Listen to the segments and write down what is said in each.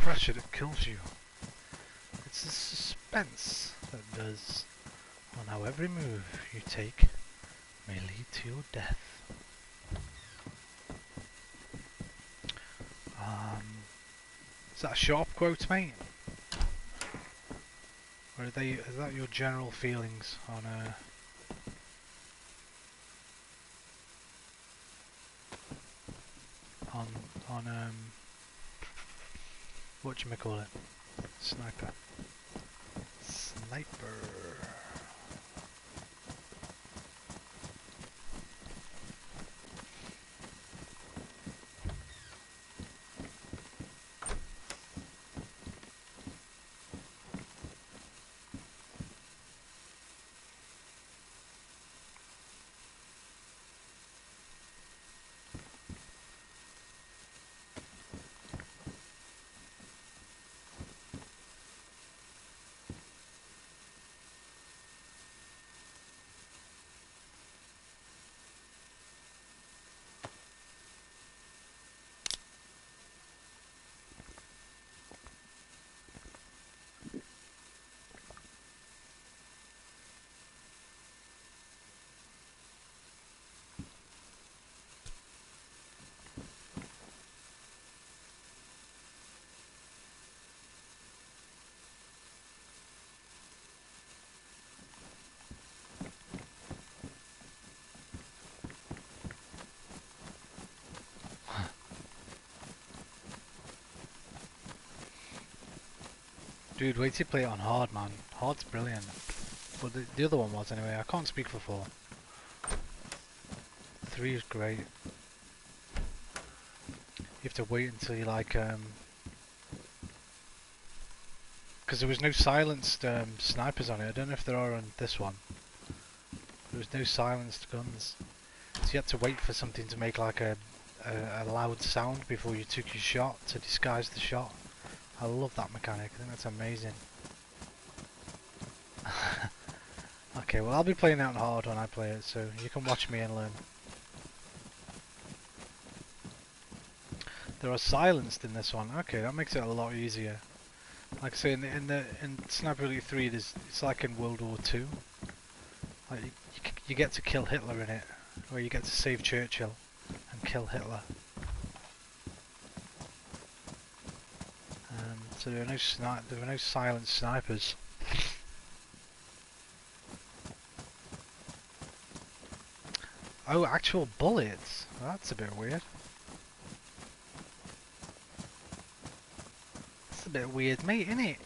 pressure that kills you. It's the suspense that does on how every move you take may lead to your death. Is that a sharp quote, mate? Or are they? Is that your general feelings on whatchamacallit? Sniper. Sniper. Dude, wait till you play it on hard, man. Hard's brilliant. Well, the other one was anyway. I can't speak for 4. 3 is great. You have to wait until you like because there was no silenced snipers on it. I don't know if there are on this one. There was no silenced guns, so you had to wait for something to make like a loud sound before you took your shot to disguise the shot. I love that mechanic. I think that's amazing. Okay, well I'll be playing that on hard when I play it, so you can watch me and learn. There are silenced in this one. Okay, that makes it a lot easier. Like I say, in Sniper Elite 3, it's like in World War II. Like you get to kill Hitler in it, or you get to save Churchill and kill Hitler. So there are no silent snipers. Oh, actual bullets. Well, that's a bit weird. That's a bit weird, mate, innit?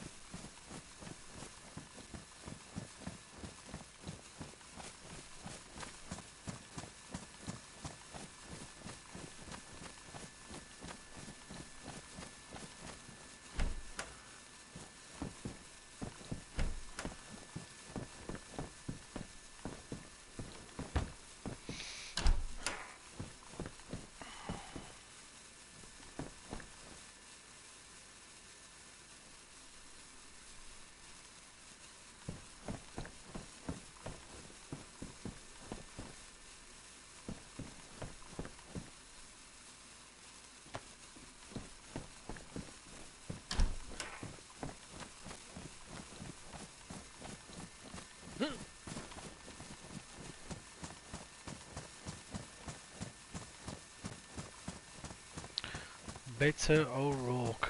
Beta O'Rourke.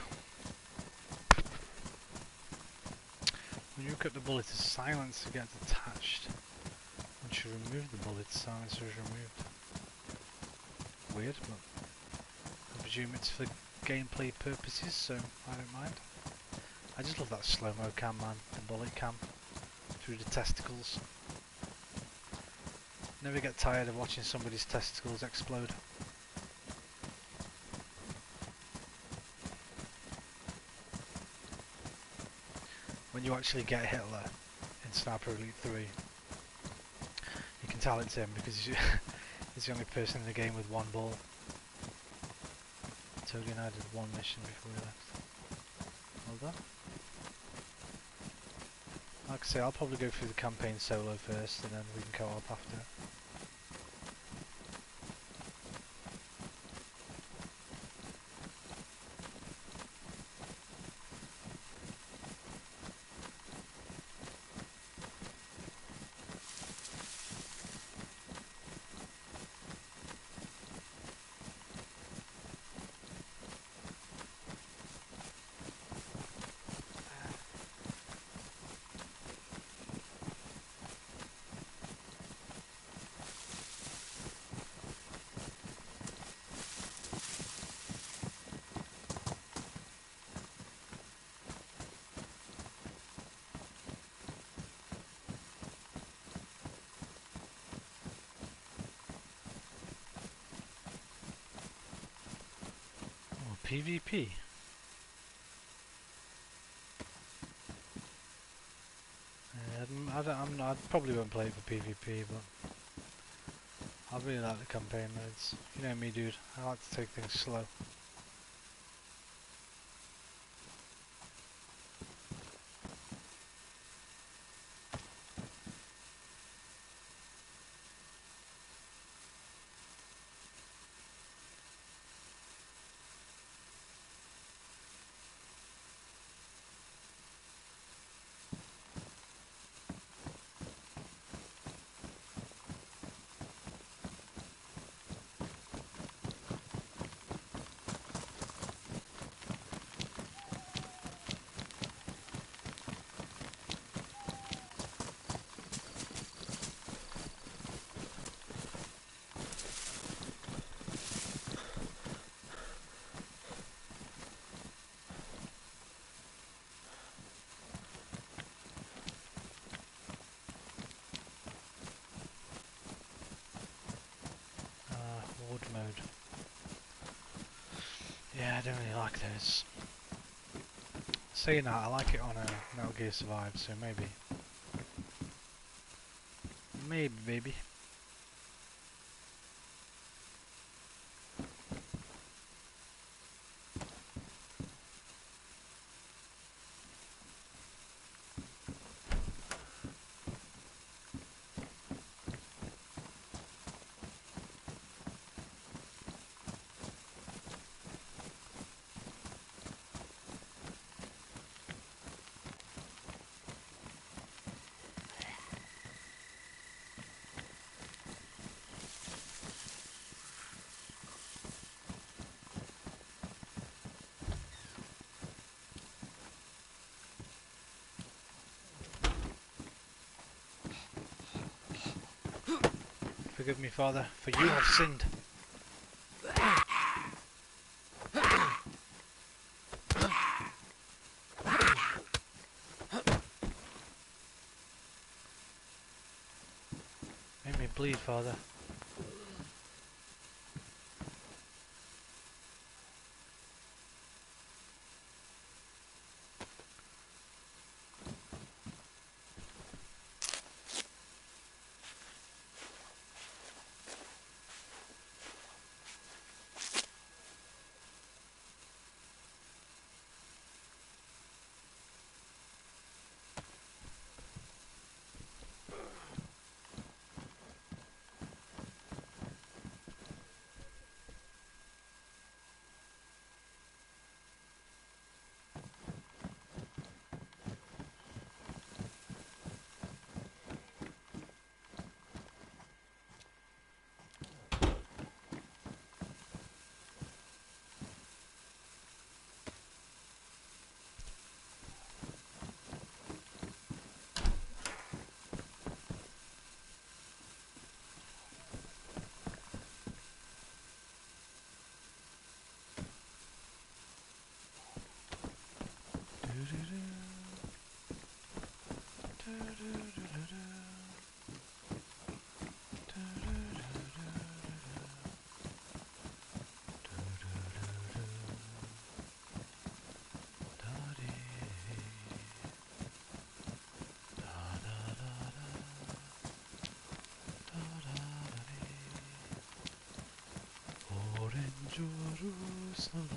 When you look at the bullet, the silencer gets attached. Once you remove the bullet, the silencer is removed. Weird, but I presume it's for gameplay purposes, so I don't mind. I just love that slow-mo cam, man. The bullet cam through the testicles. Never get tired of watching somebody's testicles explode. When you actually get Hitler in Sniper Elite 3, you can tell it's him because he's the only person in the game with one ball. Toby and I did one mission before we left. Well done. Like I say, I'll probably go through the campaign solo first and then we can co-op after. PvP. I probably won't play it for PvP, but I really like the campaign modes. You know me, dude. I like to take things slow. Horde mode. Yeah, I don't really like those. Saying that, I like it on a Metal Gear Survive, so maybe. Maybe, baby. Forgive me, Father, for you have sinned. Make me bleed, Father. Jerusalem.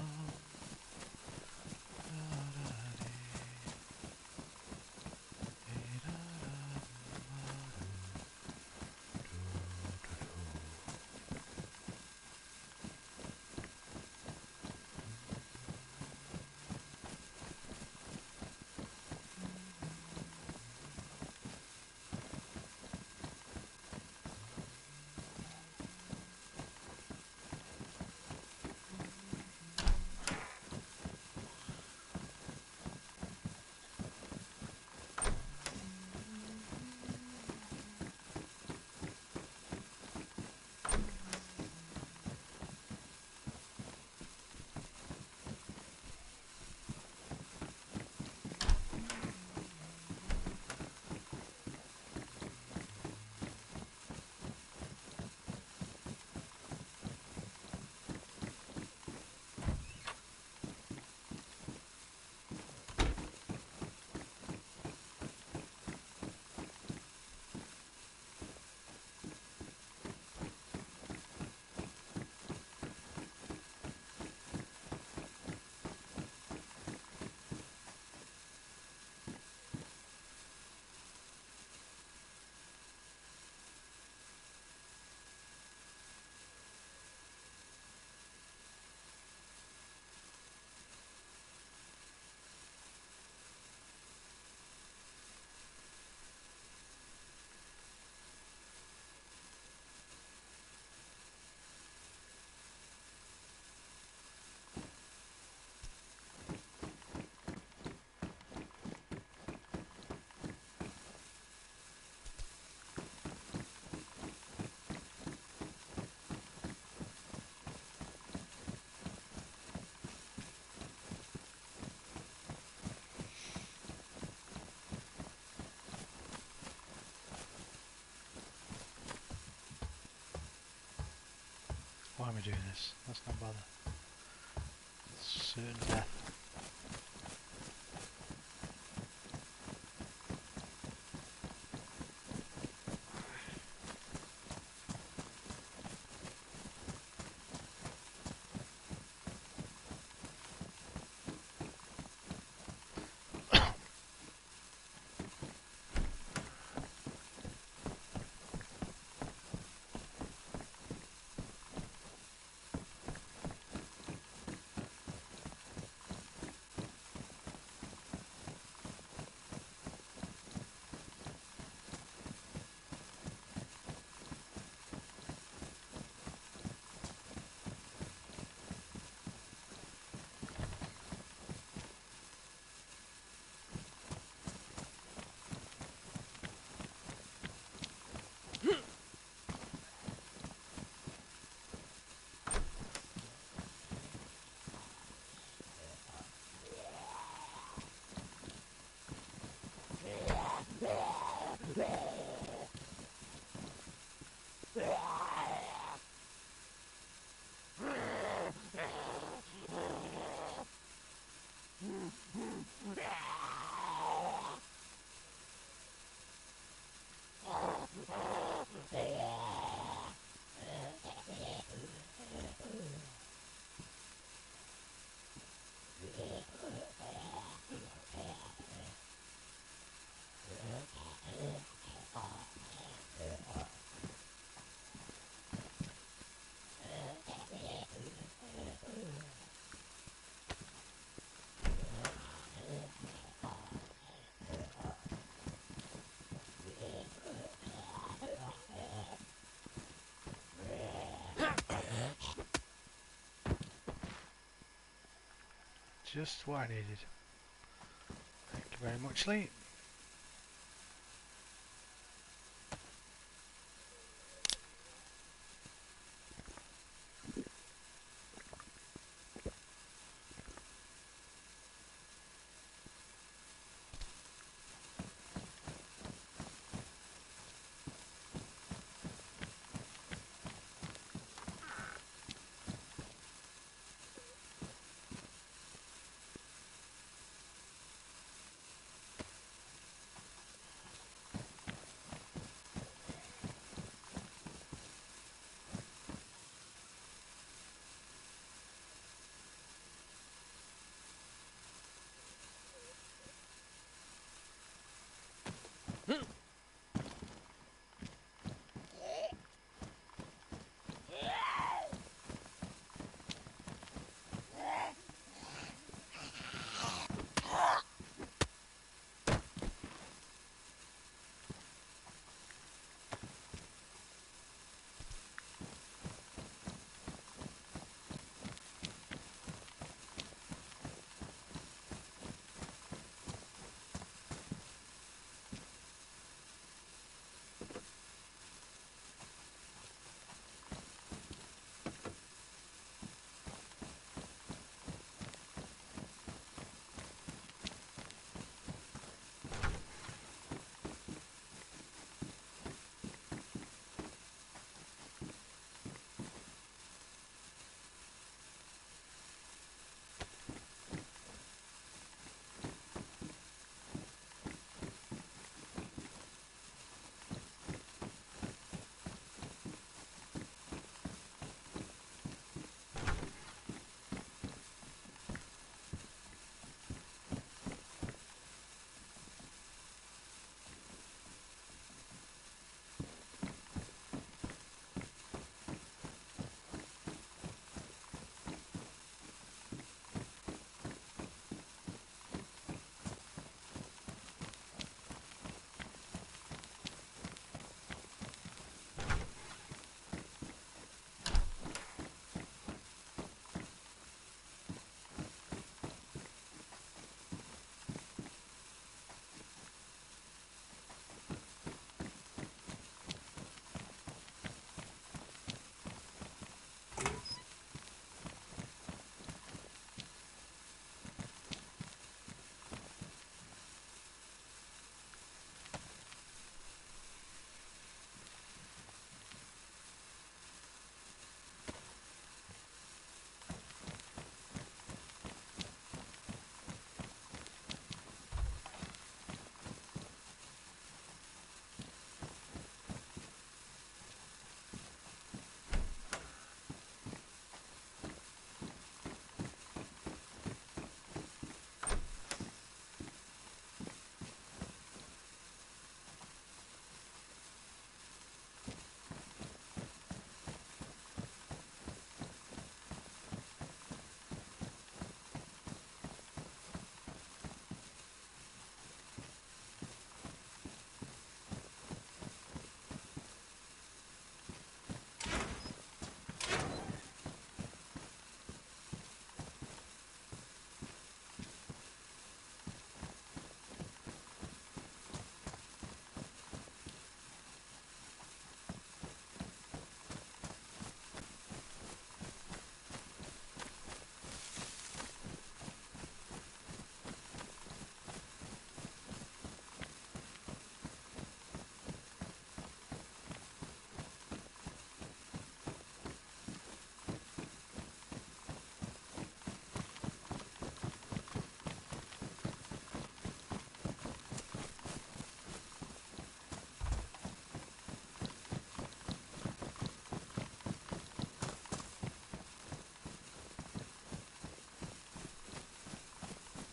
we doing this? Let's not bother. Certain death. Just what I needed. Thank you very much, Lee.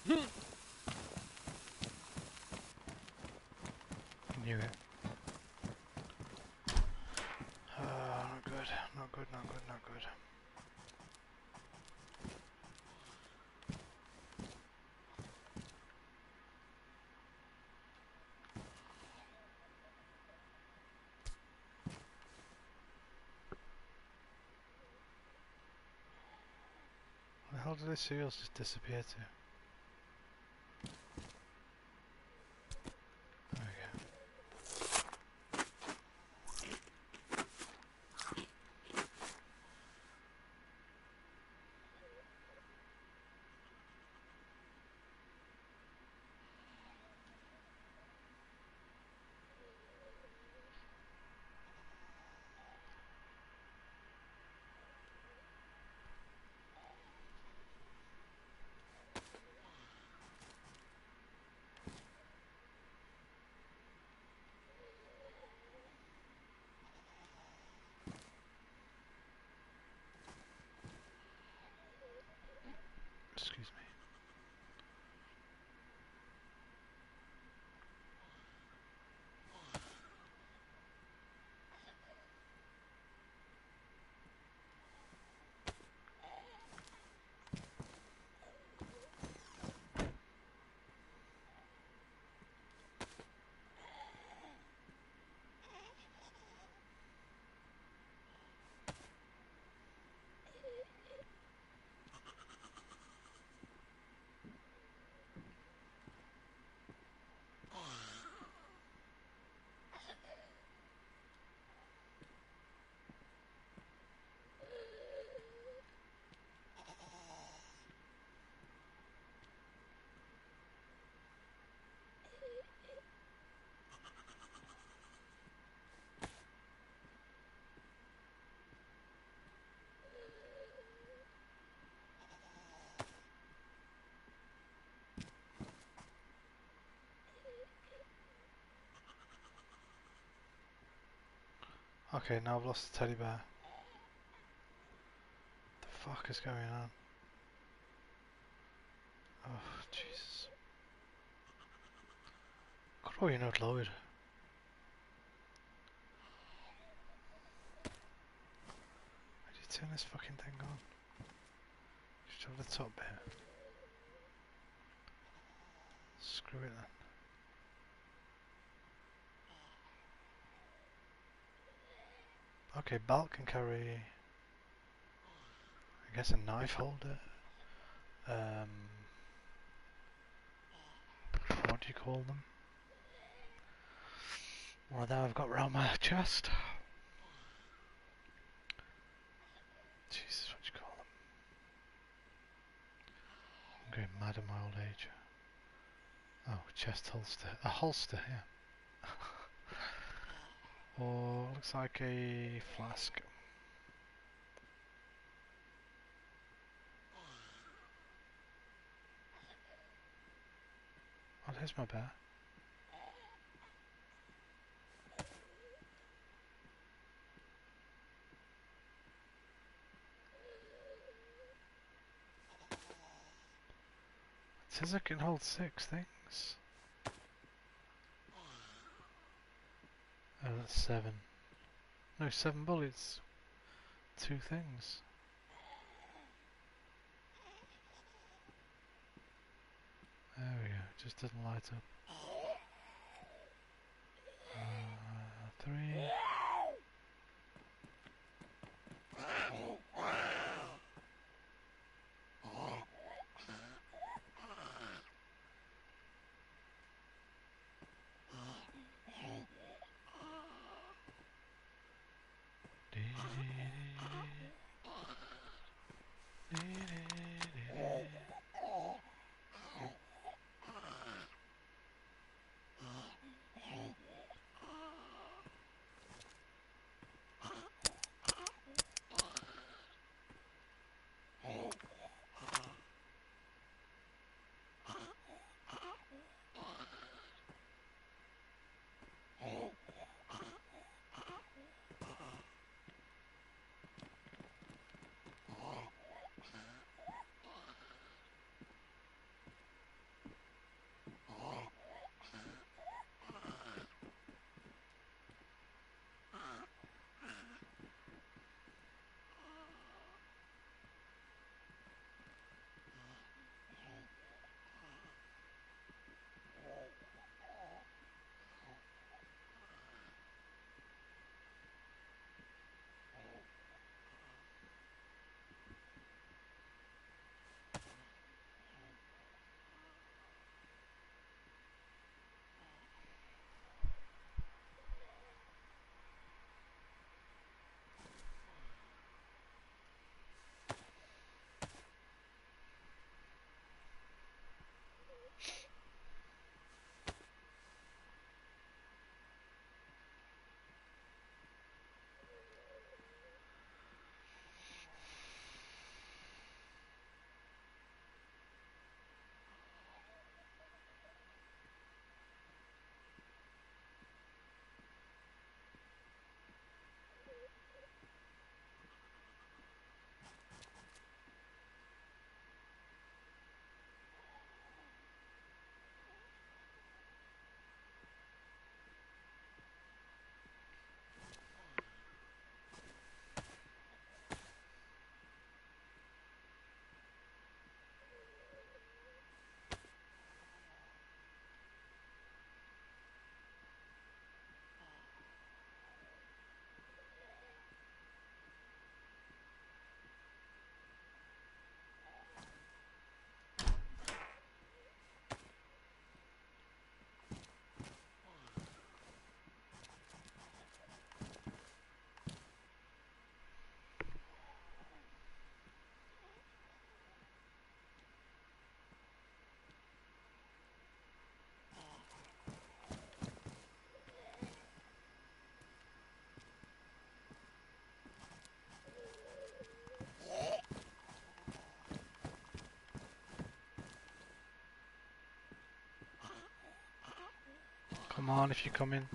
Knew it. Not good, not good, not good, not good. Where the hell did the seals just disappear to? There we go. Excuse me. Okay, now I've lost the teddy bear. The fuck is going on? Oh, Jesus. Could you not load? Why did you turn this fucking thing on? Just have the top bit. Screw it then. Okay, Balt can carry, I guess, a knife holder. What do you call them? Well, now I've got round my chest. Jesus, what do you call them? I'm going mad in my old age. Oh, chest holster. A holster, yeah. Or looks like a flask. Oh, there's my bear. It says I can hold 6 things. Oh, that's 7. No, 7 bullets. 2 things. There we go. It just doesn't light up. 3. Come on, if you come in.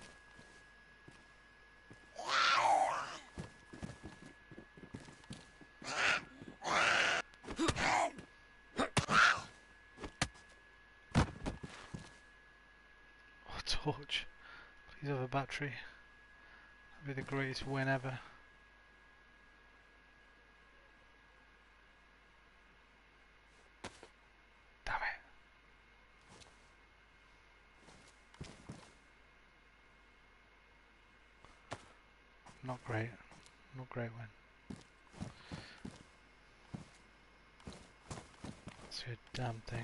Oh, torch. Please have a battery. That'd be the greatest win ever. Damn it. Not great. Not great win. That's your damn thing.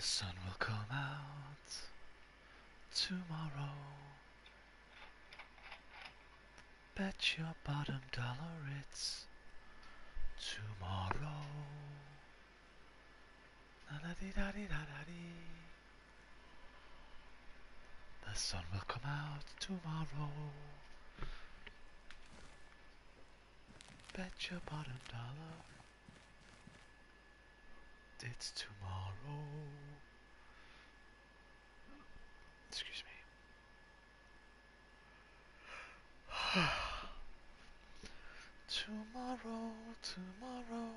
sun will come out tomorrow. Bet your bottom dollar it's tomorrow. La-da-dee-da-dee-da-da-dee. The sun will come out tomorrow. Bet your bottom dollar it's tomorrow. Excuse me. Tomorrow, tomorrow,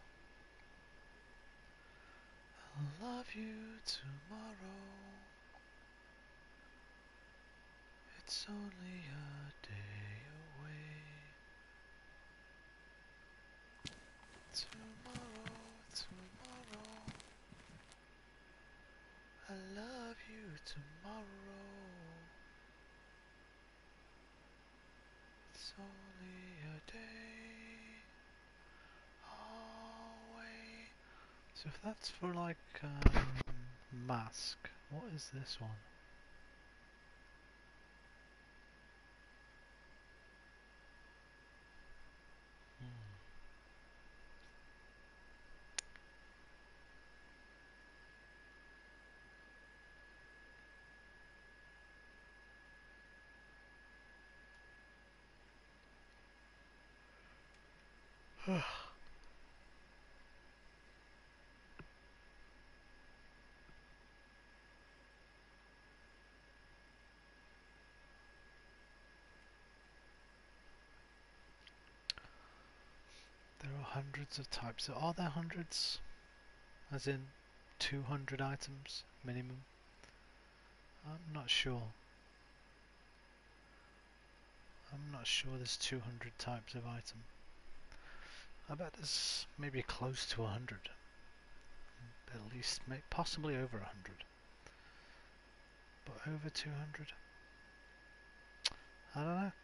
I'll love you tomorrow. It's only a day away. Tomorrow, tomorrow, I love you tomorrow. It's only a day away. So if that's for like mask, what is this one? There are hundreds of types. So are there hundreds? As in 200 items minimum? I'm not sure. I'm not sure there's 200 types of item. I bet there's maybe close to 100. At least, possibly over 100. But over 200? I don't know.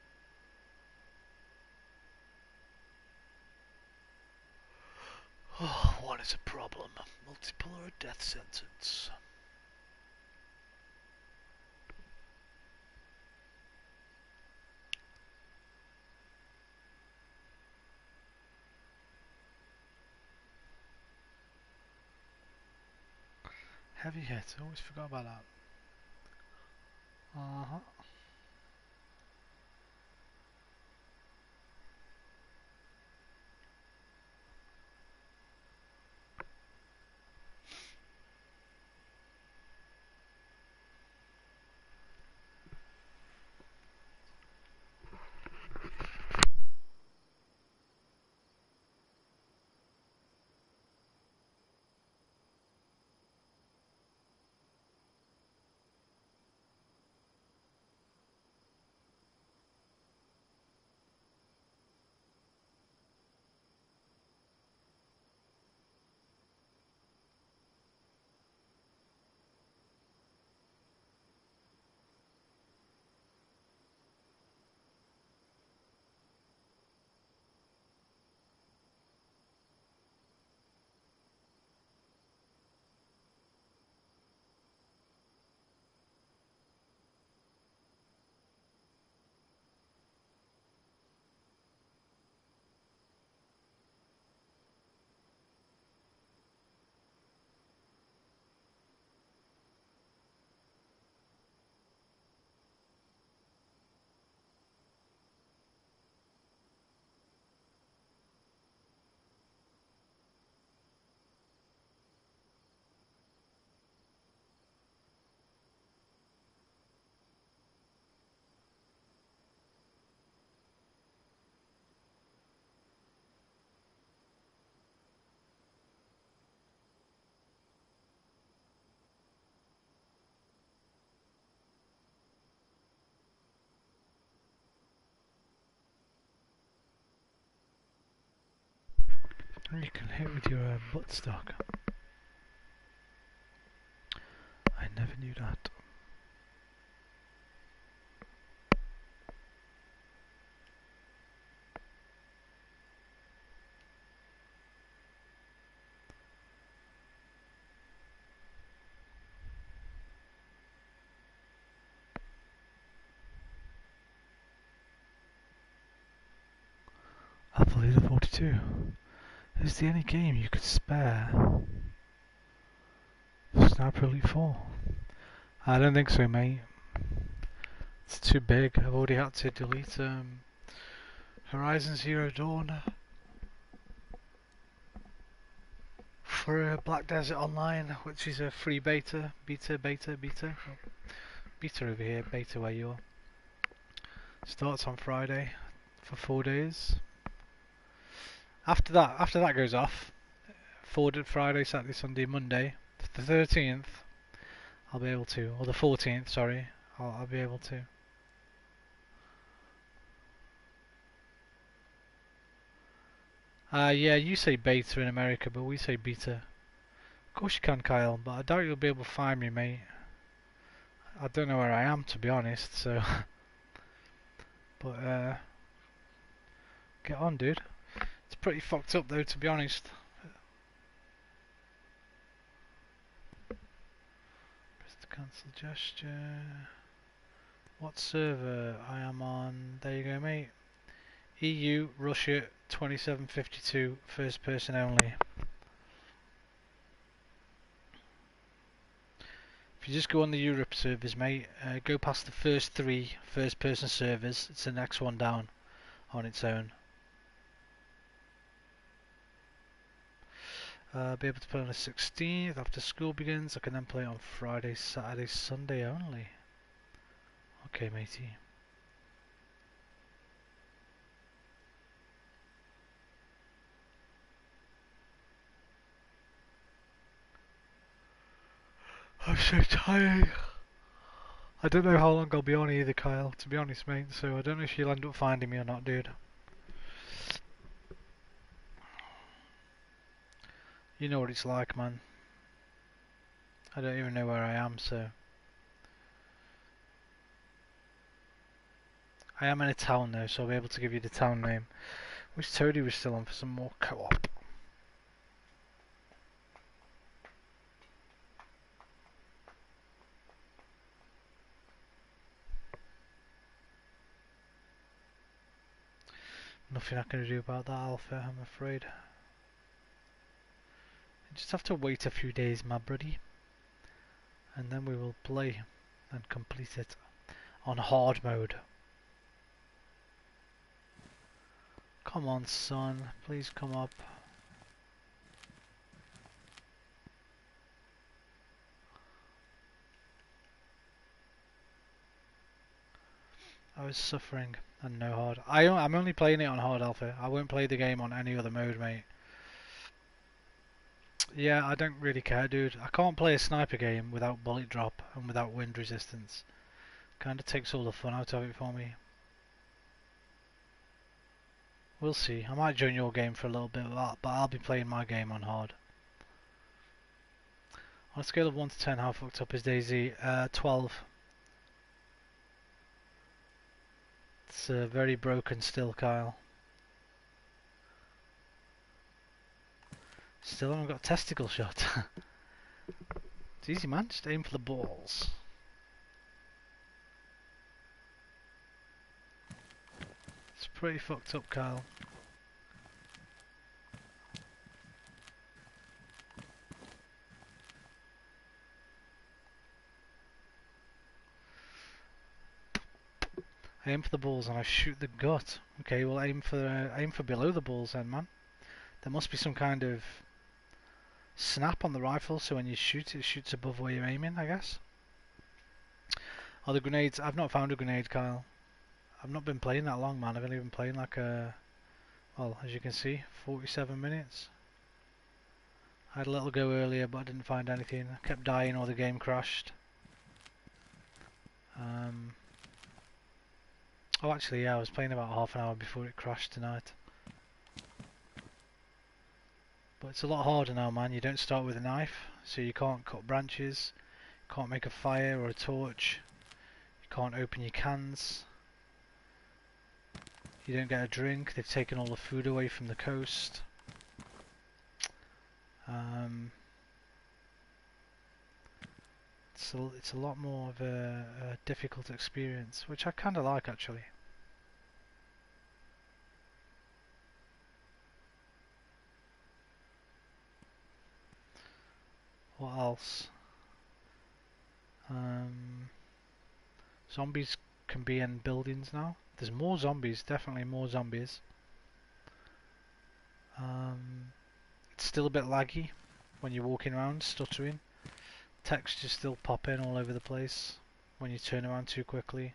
Oh, what is a problem? Multiple or a death sentence? Heavy hit, I always forgot about that. Uh-huh. You can hit with your buttstock. I never knew that. 52. Is there any game you could spare for Sniper Elite 4? I don't think so, mate. It's too big. I've already had to delete Horizon Zero Dawn for Black Desert Online, which is a free beta. Beta over here, beta where you are. Starts on Friday for 4 days. After that goes off. Friday, Saturday, Sunday, Monday. The 13th, I'll be able to, or the 14th, sorry, I'll be able to. Yeah, you say beta in America, but we say beta. Of course you can, Kyle, but I doubt you'll be able to find me, mate. I don't know where I am, to be honest, so... but, get on, dude. It's pretty fucked up, though, to be honest. Press the cancel gesture. What server I am on? There you go, mate. EU, Russia, 2752, first person only. If you just go on the Europe servers, mate, go past the first 3 first person servers, it's the next one down on its own. Be able to play on the 16th after school begins. I can then play on Friday, Saturday, Sunday only. Okay, matey. I'm so tired. I don't know how long I'll be on either, Kyle, to be honest, mate, so I don't know if you'll end up finding me or not, dude. You know what it's like, man. I don't even know where I am, so... I am in a town though, so I'll be able to give you the town name. Wish Toadie was still on for some more co-op. Nothing I can do about that, Alpha, I'm afraid. You just have to wait a few days, my buddy. And then we will play and complete it on hard mode. Come on, son. Please come up. I was suffering and no hard. I'm only playing it on hard, Alpha. I won't play the game on any other mode, mate. Yeah, I don't really care, dude. I can't play a sniper game without bullet drop and without wind resistance. Kinda takes all the fun out of it for me. We'll see. I might join your game for a little bit, but I'll be playing my game on hard. On a scale of 1 to 10, how fucked up is DayZ? 12. It's very broken still, Kyle. Still haven't got a testicle shot. It's easy, man. Just aim for the balls. It's pretty fucked up, Kyle. I aim for the balls and I shoot the gut. Okay, well aim for below the balls then, man. There must be some kind of snap on the rifle, so when you shoot, it shoots above where you're aiming, I guess. Are the grenades? I've not found a grenade, Kyle. I've not been playing that long, man. I've only been playing like well, as you can see, 47 minutes. I had a little go earlier, but I didn't find anything. I kept dying or the game crashed. Oh, actually, yeah, I was playing about half an hour before it crashed tonight. But it's a lot harder now, man. You don't start with a knife, so you can't cut branches, you can't make a fire or a torch, you can't open your cans, you don't get a drink. They've taken all the food away from the coast. It's a lot more of a difficult experience, which I kind of like, actually. What else? Zombies can be in buildings now. There's more zombies, definitely more zombies. It's still a bit laggy when you're walking around, stuttering. Textures still pop in all over the place when you turn around too quickly.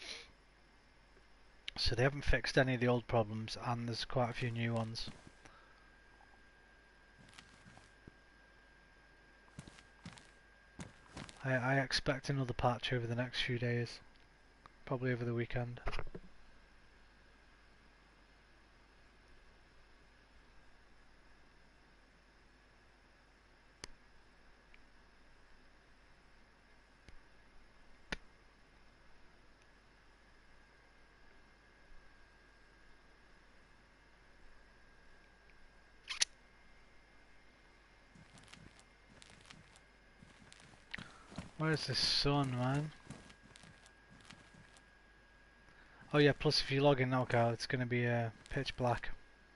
So they haven't fixed any of the old problems, and there's quite a few new ones. I expect another patch over the next few days, probably over the weekend. Where's the sun, man? Oh yeah, plus if you log in knockout, it's going to be pitch black.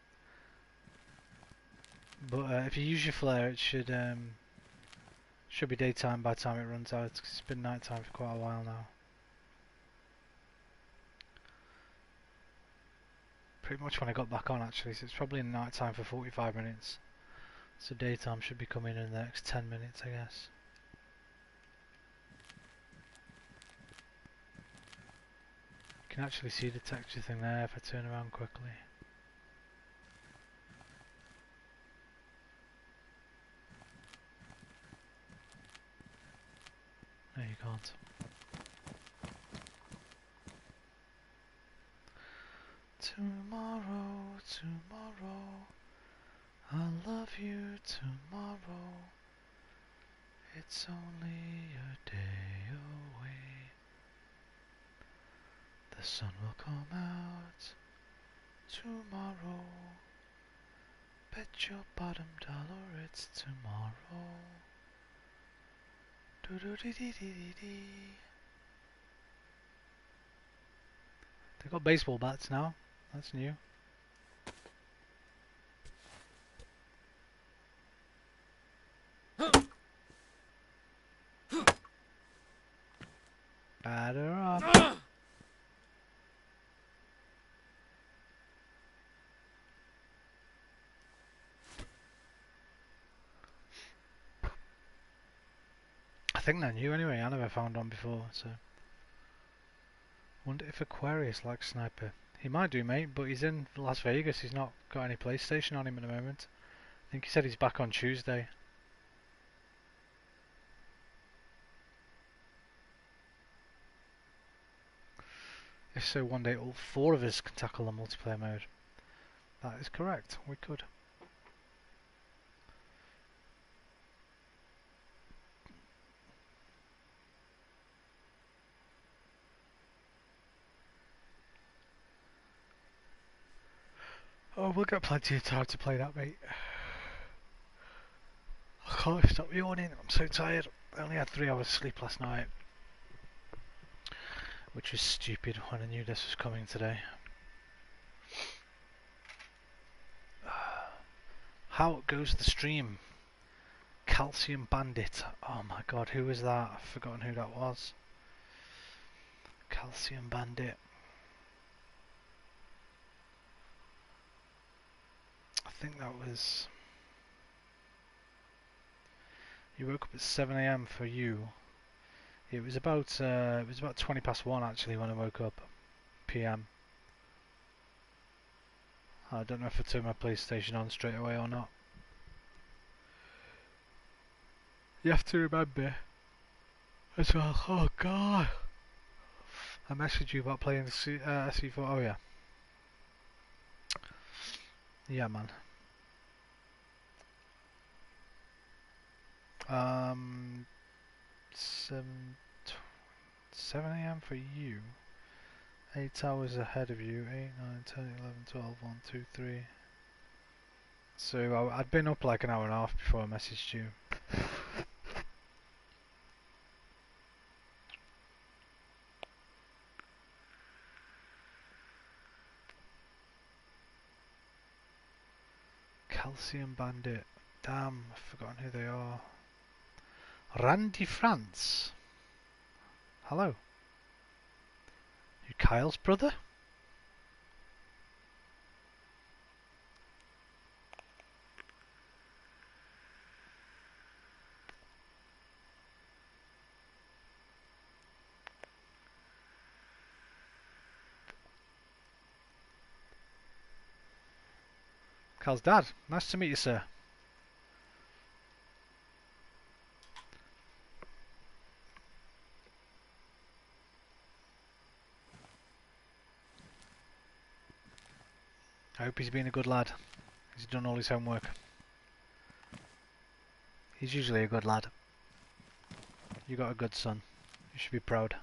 But if you use your flare, it should be daytime by the time it runs out, because it's been nighttime for quite a while now. Pretty much when I got back on actually, so it's probably in nighttime for 45 minutes. So daytime should be coming in the next 10 minutes, I guess. You can actually see the texture thing there if I turn around quickly. No, you can't. Tomorrow, tomorrow, I'll love you tomorrow. It's only a day away. The sun will come out tomorrow. Bet your bottom dollar it's tomorrow. Do do dee dee dee dee dee. They got baseball bats now. That's new. Batter up. I think they're new anyway. I never found one before, so. Wonder if Aquarius likes Sniper. He might do, mate, but he's in Las Vegas. He's not got any PlayStation on him at the moment. I think he said he's back on Tuesday. If so, one day all four of us can tackle the multiplayer mode. That is correct. We could. Oh, we'll get plenty of time to play that, mate. I can't stop yawning. I'm so tired. I only had 3 hours sleep last night, which was stupid when I knew this was coming today. How goes the stream? Calcium Bandit. Oh my god, who was that? I've forgotten who that was. Calcium Bandit. I think that was... You woke up at 7 AM for you. It was about 20 past 1 actually when I woke up. PM. I don't know if I turned my PlayStation on straight away or not. You have to remember as well. Oh god! I messaged you about playing SE4. Oh yeah. Yeah, man. 7 AM for you. 8 hours ahead of you. 8, 9, 10, 11, 12, 1, 2, 3. So I'd been up like an hour and a half before I messaged you. Calcium Bandit. Damn, I've forgotten who they are. Randy France. Hello. You Kyle's brother? Kyle's dad. Nice to meet you, sir. I hope he's been a good lad. He's done all his homework. He's usually a good lad. You got a good son. You should be proud.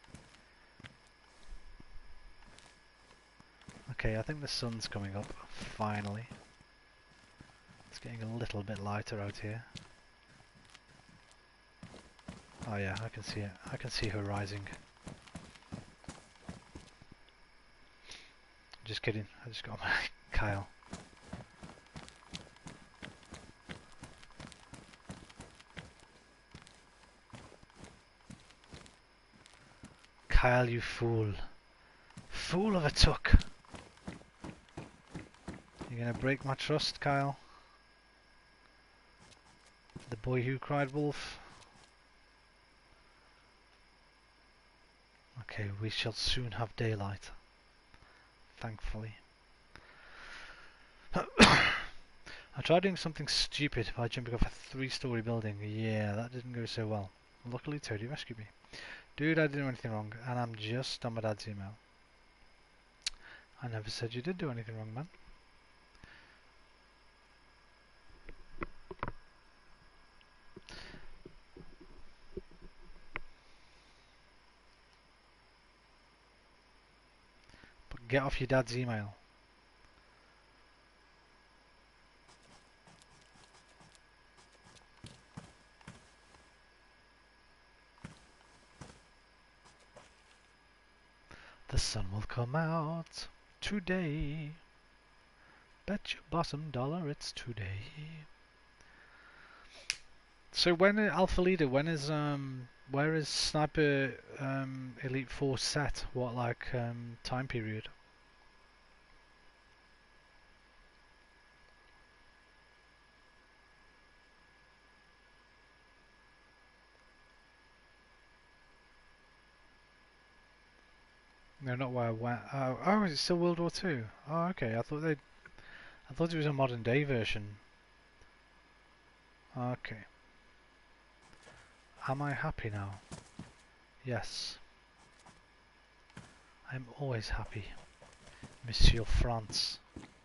Okay, I think the sun's coming up, finally. It's getting a little bit lighter out here. Oh yeah, I can see it. I can see her rising. Just kidding, I just got my Kyle. Kyle, you fool. Fool of a tuck. You're gonna break my trust, Kyle. The boy who cried wolf. Okay, we shall soon have daylight. Thankfully. I tried doing something stupid by jumping off a 3-story building. Yeah, that didn't go so well. Luckily, Toadie rescued me. Dude, I didn't do anything wrong, and I'm just on my dad's email. I never said you did do anything wrong, man. But get off your dad's email. The sun will come out today. Bet your bottom dollar it's today. So when Alpha Leader, where is Sniper Elite 4 set? What time period? No, not where I went. Oh, is it still World War Two? Oh, okay. I thought it was a modern day version. Okay. Am I happy now? Yes. I'm always happy, Monsieur France.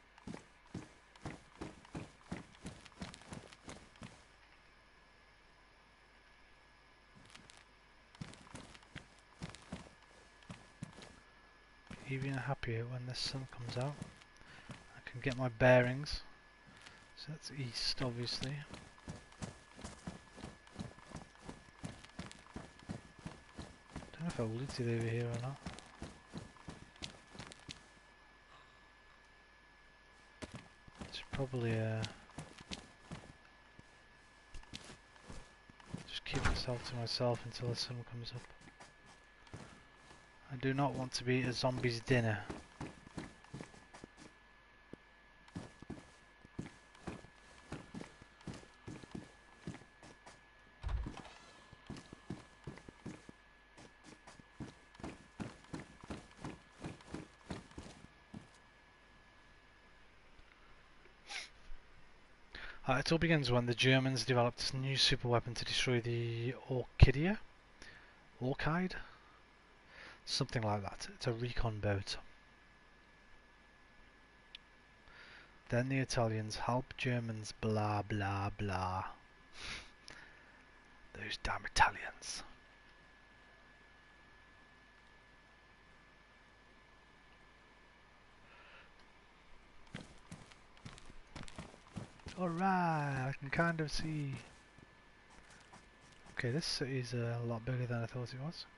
Even happier when the sun comes out. I can get my bearings. So that's east, obviously. Don't know if I looted over here or not. It's probably just keep myself to myself until the sun comes up. I do not want to be a zombie's dinner. It all begins when the Germans developed a new super weapon to destroy the Orchidea? Orchid? Something like that. It's a recon boat. Then the Italians help Germans, blah blah blah. Those damn Italians. Alright, I can kind of see. Okay, this city's a lot bigger than I thought it was.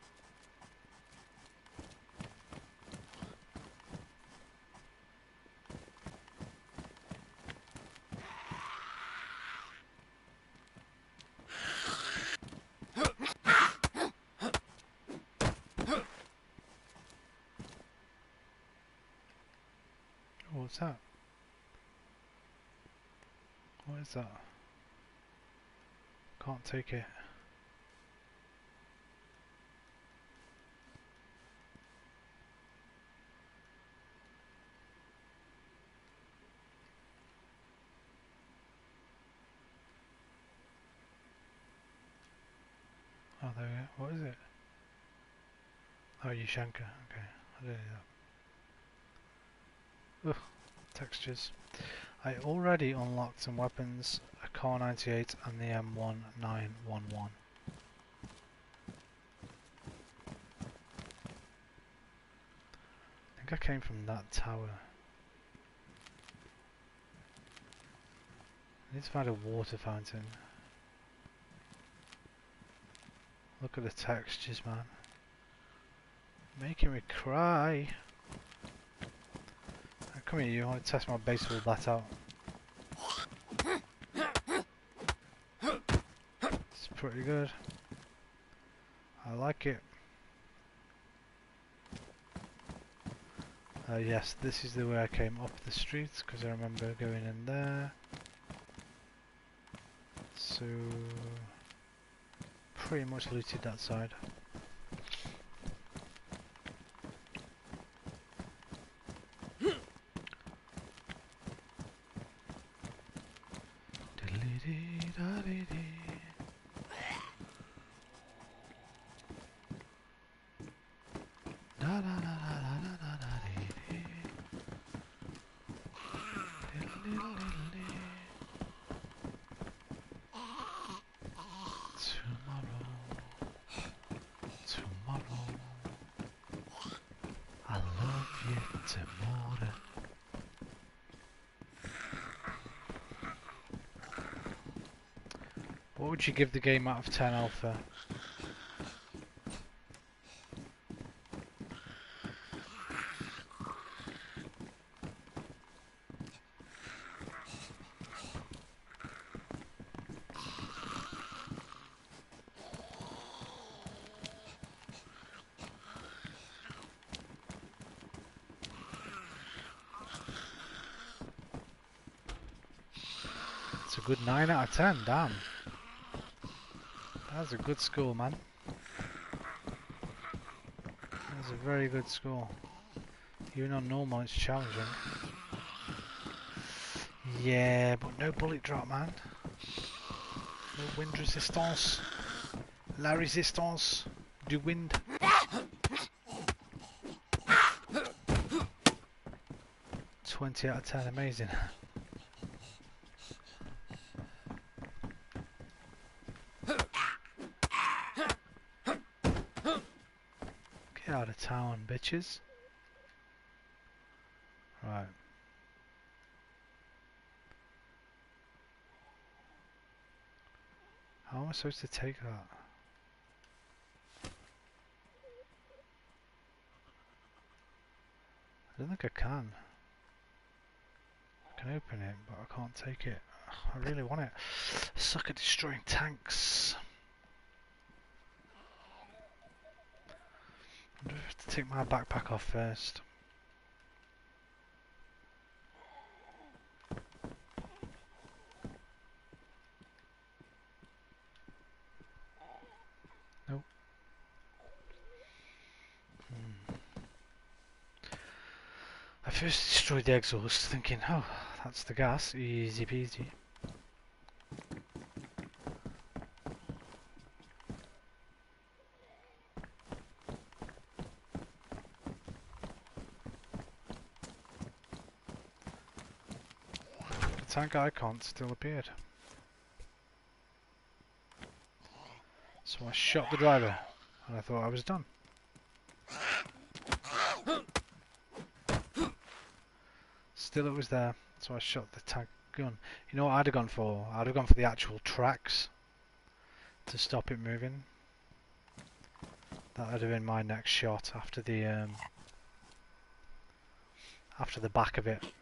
What's that? What is that? Can't take it. Oh, there we go. What is it? Oh, Yushanka. Okay, I didn't know that. Ugh, textures. I already unlocked some weapons, a Car 98 and the M1911. I think I came from that tower. I need to find a water fountain. Look at the textures, man. Making me cry. Oh, come here, you want to test my baseball bat out? It's pretty good. I like it. Yes, this is the way I came up the streets because I remember going in there. So pretty much looted that side. What would you give the game out of 10 alpha? It's a good 9 out of 10, damn. That's a good score, man. That's a very good score. Even on normal, it's challenging. Yeah, but no bullet drop, man. No wind resistance. La resistance du wind. $20 out of 10, amazing. Get out of town, bitches. Right. How am I supposed to take that? I don't think I can. I can open it, but I can't take it. I really want it. I suck at destroying tanks. I have to take my backpack off first. Nope. I first destroyed the exhaust, thinking, oh, that's the gas, easy peasy. The tank icon still appeared. So I shot the driver, and I thought I was done. Still it was there, so I shot the tank gun. You know what I'd have gone for? I'd have gone for the actual tracks to stop it moving. That would have been my next shot after the back of it.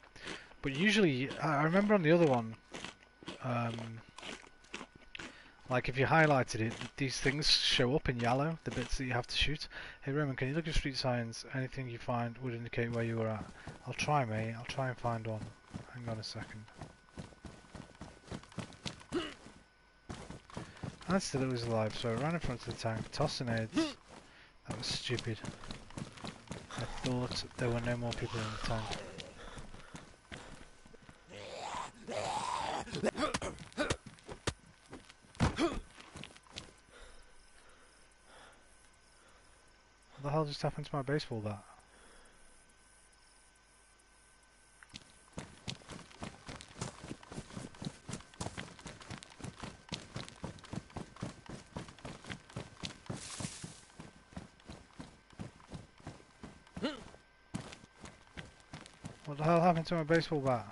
But usually, I remember on the other one, Like if you highlighted it, these things show up in yellow, the bits that you have to shoot. Hey Roman, can you look at street signs? Anything you find would indicate where you were at. I'll try, mate. I'll try and find one. Hang on a second. And still it was alive, so I ran in front of the tank, tossing heads. That was stupid. I thought there were no more people in the tank. What the hell just happened to my baseball bat? What the hell happened to my baseball bat?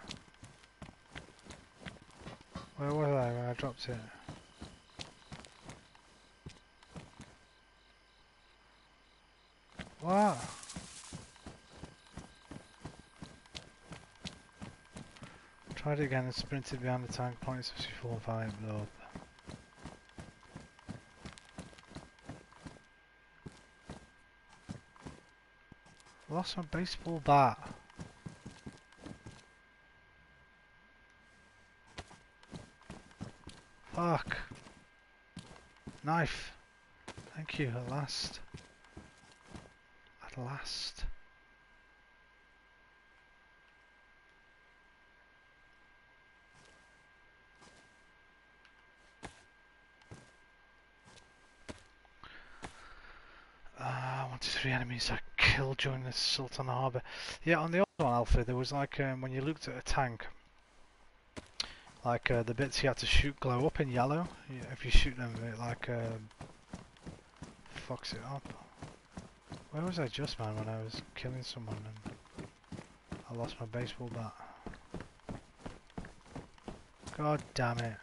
Where was I when I dropped it? What? Tried it again and sprinted behind the tank, pointing to 4 and 5 blew up. Lost my baseball bat. Fuck. Knife. Thank you, at last. At last. One, two, three enemies I killed during the assault on the harbour. Yeah, on the other one, Alpha, there was like, when you looked at a tank, like the bits you had to shoot glow up in yellow. Yeah, if you shoot them, it like fucks it up. Where was I just, man, when I was killing someone and I lost my baseball bat? God damn it.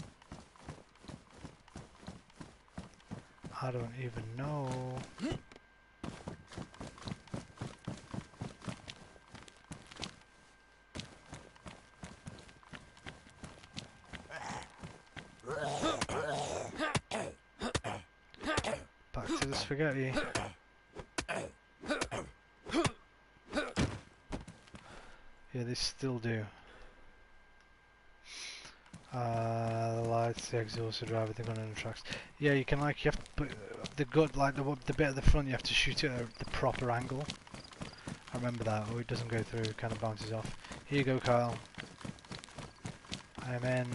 I don't even know. Back to the spaghetti. Yeah, they still do. The lights, the exhaust, the driver, the gun and the tracks. Yeah, you can like, you have to put the gun, like the bit at the front, you have to shoot it at the proper angle. I remember that, or it doesn't go through, it kind of bounces off. Here you go, Kyle. I'm in.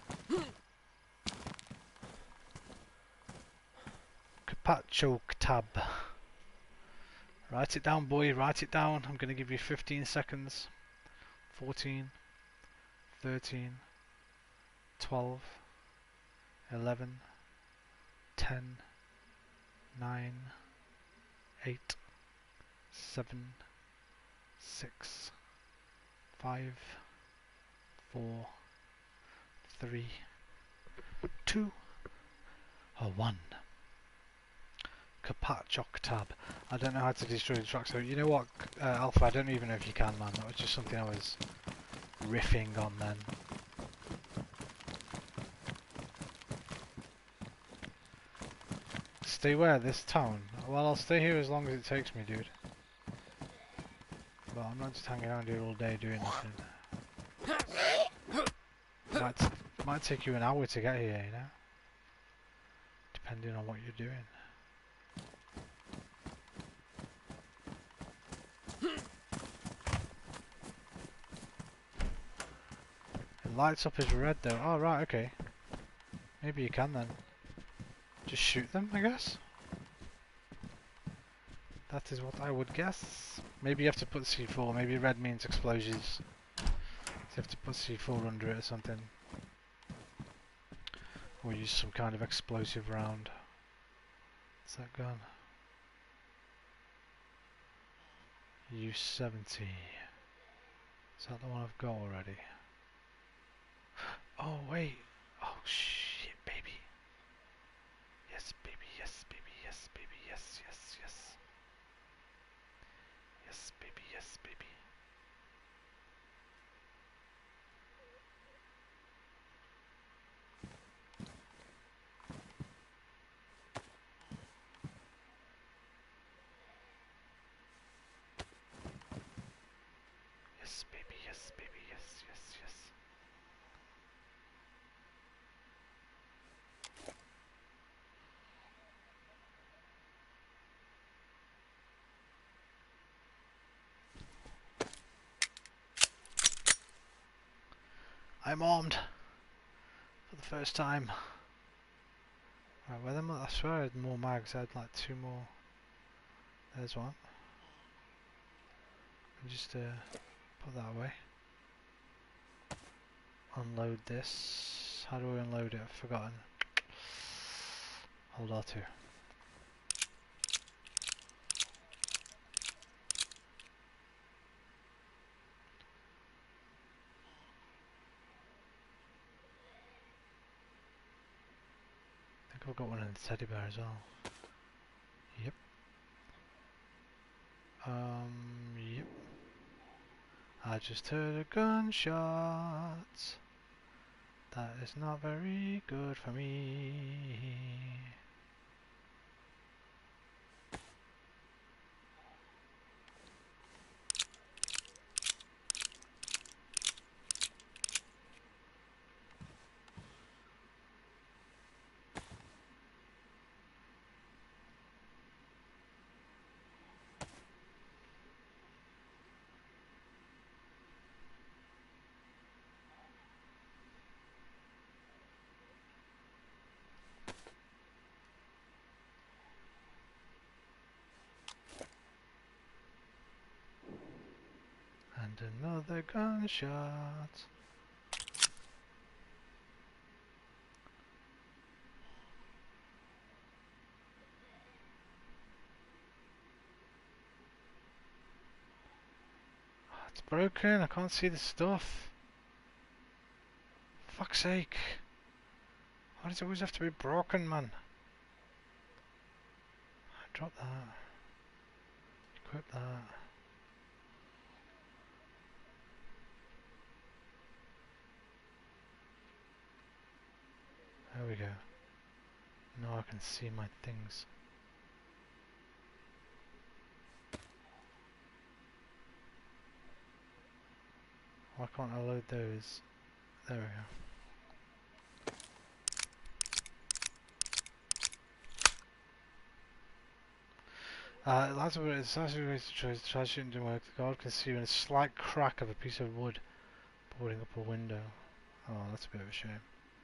Carpaccio tab. Write it down, boy, write it down. I'm going to give you 15 seconds. 14, 13, 12, 11, 10, 9, 8, 7, 6, 5, 4, 3, 2, 1. Carpaccio tab. I don't know how to destroy the track, so you know what, Alpha, I don't even know if you can, man. That was just something I was riffing on then. Stay where? This town? Well, I'll stay here as long as it takes me, dude. But I'm not just hanging around here all day doing nothing. Might take you an hour to get here, you know? Depending on what you're doing. It lights up as red though. Oh right, okay. Maybe you can then. Just shoot them, I guess? That is what I would guess. Maybe you have to put C4, maybe red means explosives. So you have to put C4 under it or something. Or use some kind of explosive round. What's that gun? U-70. Is that the one I've got already? Oh wait! Oh shit, baby! Yes, baby, yes, baby, yes, baby, yes, yes, yes. Yes, baby, yes, baby. Yes, baby, yes, baby, yes, yes, yes. I'm armed for the first time. Right, where them? I swear I had more mags. I had like 2 more. There's one. Just put that away. Unload this. How do I unload it? I've forgotten. Hold R2. I think I've got one in the teddy bear as well. Yep. Yep. I just heard a gunshot. That is not very good for me. And another gunshot. Oh, it's broken, I can't see the stuff. Fuck's sake. Why does it always have to be broken, man? Drop that. Equip that. There we go. Now I can see my things. Why can't I load those? There we go. That's what it is. That's the way to try shooting didn't work. The guard can see a slight crack of a piece of wood boarding up a window. Oh, that's a bit of a shame.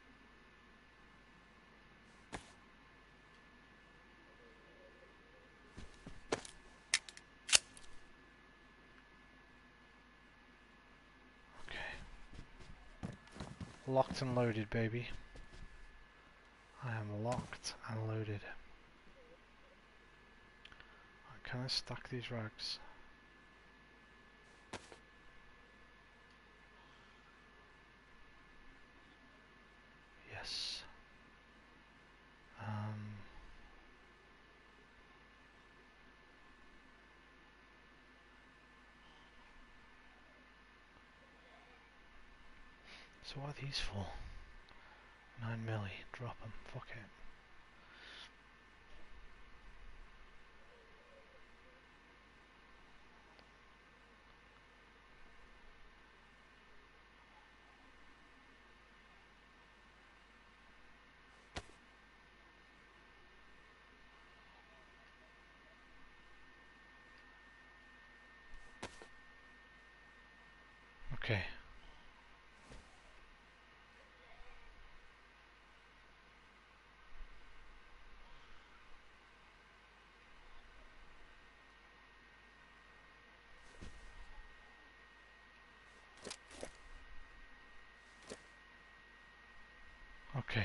Okay. Locked and loaded, baby. I am locked and loaded. Right, can I stack these rags? Yes. So what are these for? 9 milli. Drop them. Fuck it. Okay. Okay.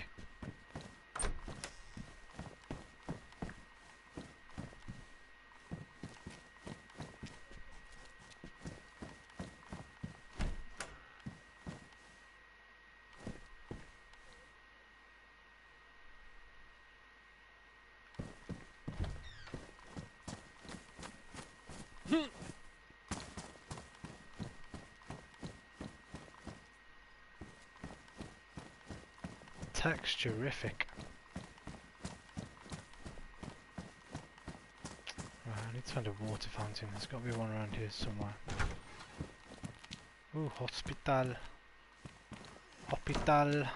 Texturific. Right, I need to find a water fountain. There's got to be one around here somewhere. Ooh, hospital. Hospital. Let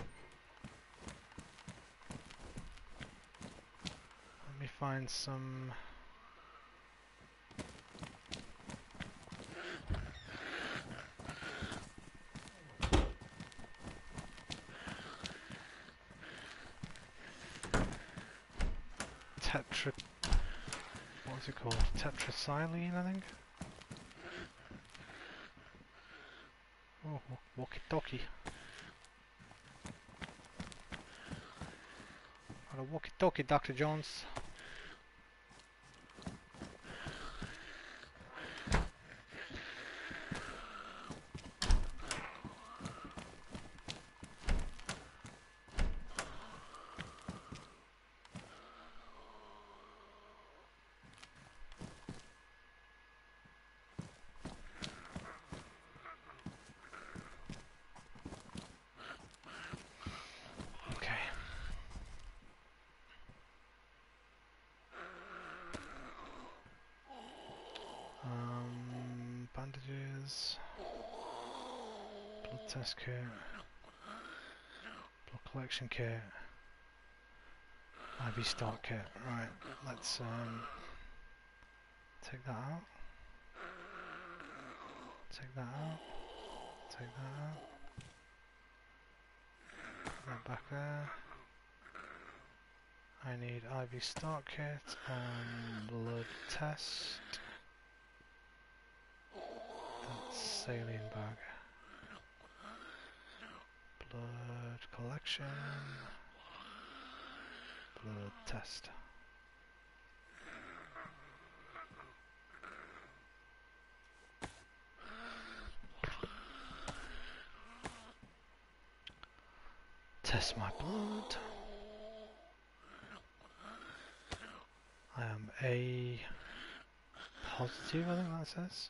me find some... What's it called? Tetrasilene, I think? Oh, walkie-talkie. Got a walkie-talkie, Dr. Jones. Bandages, blood test kit, blood collection kit, IV start kit. Right, let's take that out, take that out, take that out, put that back there. I need IV start kit and blood test. That's saline bag. Blood collection. Blood test. Test my blood. I am A positive, I think that says.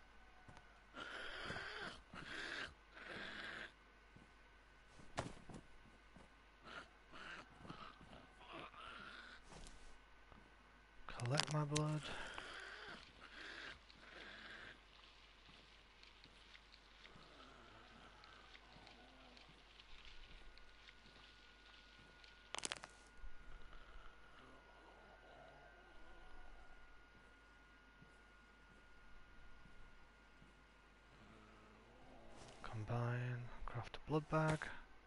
Collect my blood. Combine, craft a blood bag.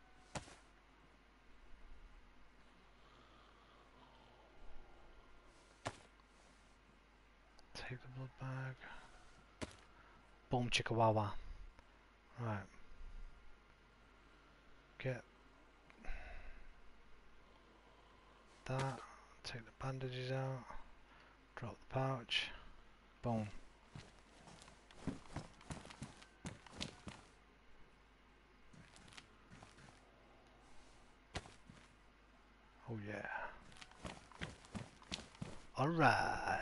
Take the blood bag. Boom chicka wawa. Right. Get that. Take the bandages out. Drop the pouch. Boom. Oh yeah. Alright.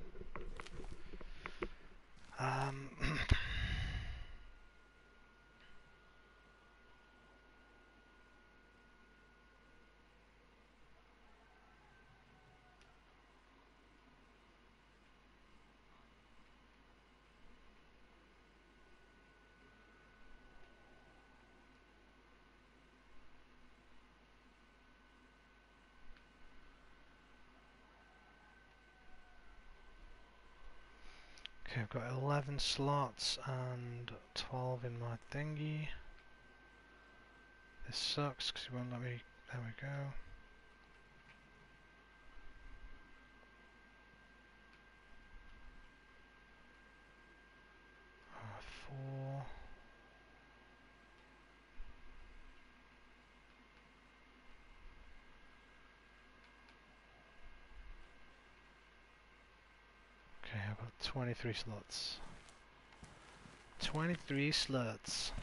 Okay, I've got 11 slots and 12 in my thingy. This sucks because it won't let me. There we go. Four. Okay, I've got 23 slots. 23 slots.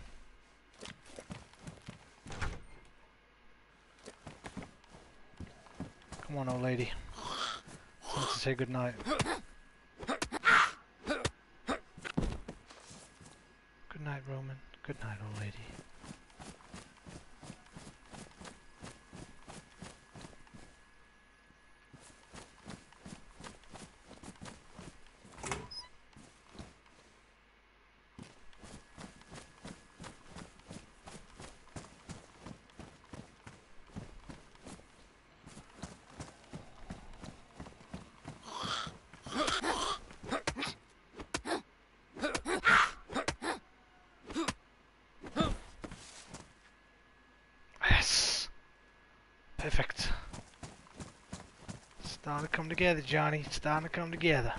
Come on, old lady. Time to say goodnight. Good night, Roman. Good night, old lady. Perfect. Starting to come together, Johnny. It's starting to come together.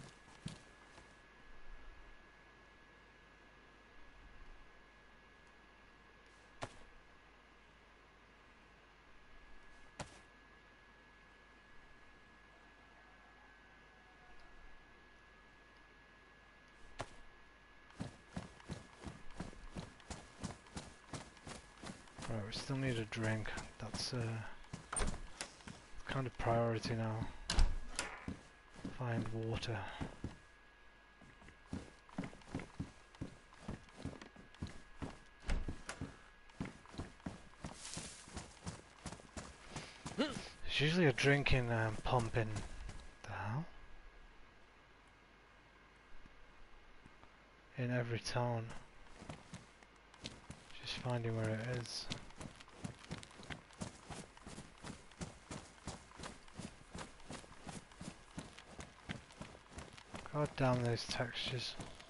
Right, we still need a drink. That's kind of priority now. Find water. There's usually a drinking pump in the hell? In every town. Just finding where it is. God damn those textures.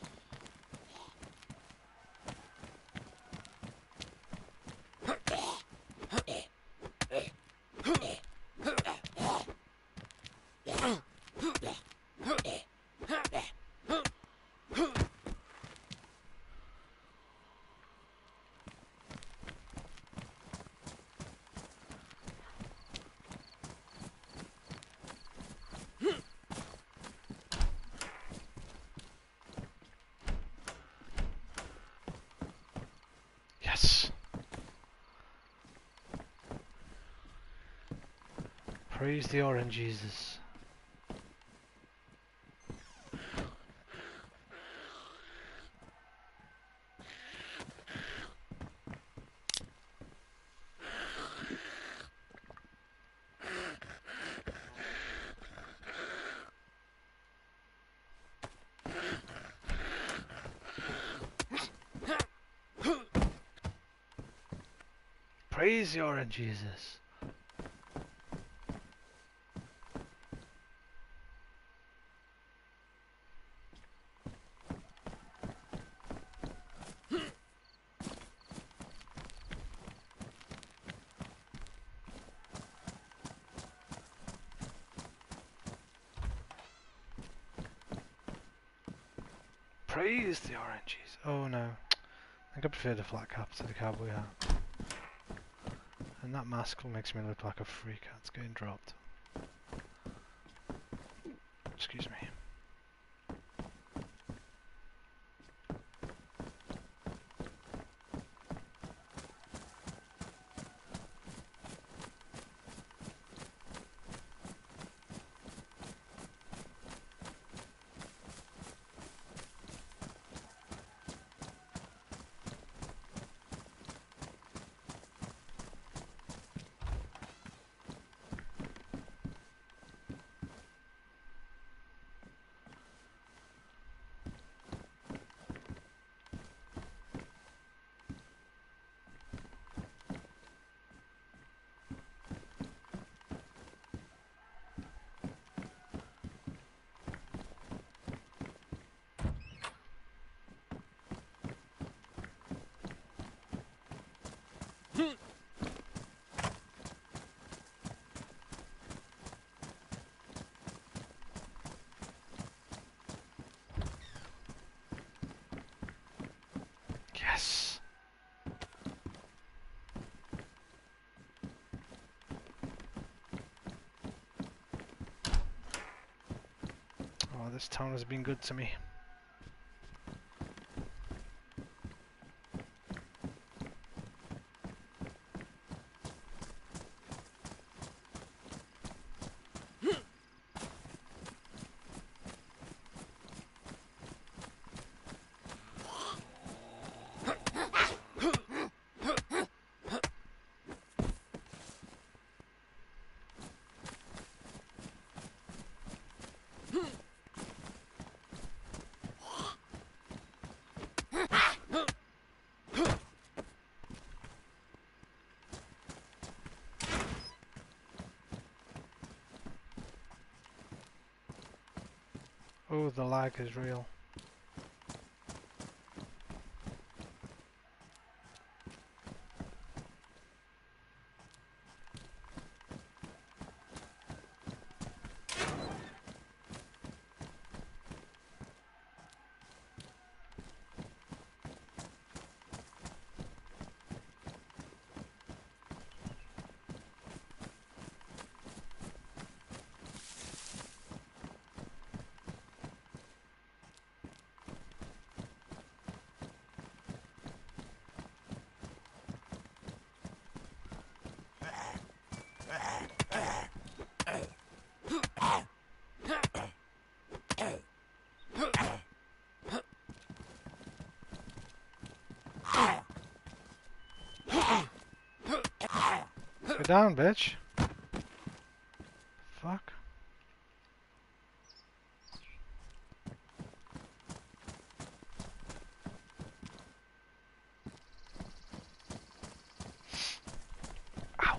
Yes! Praise the orange Jesus. Praise the orange Jesus. Praise the oranges. Oh no. I think I prefer the flat cap to the cowboy hat. And that mask makes me look like a freak. It's getting dropped. Excuse me. Yes! Oh, this town has been good to me. Oh, the lag is real. Get down, bitch. Fuck. Ow.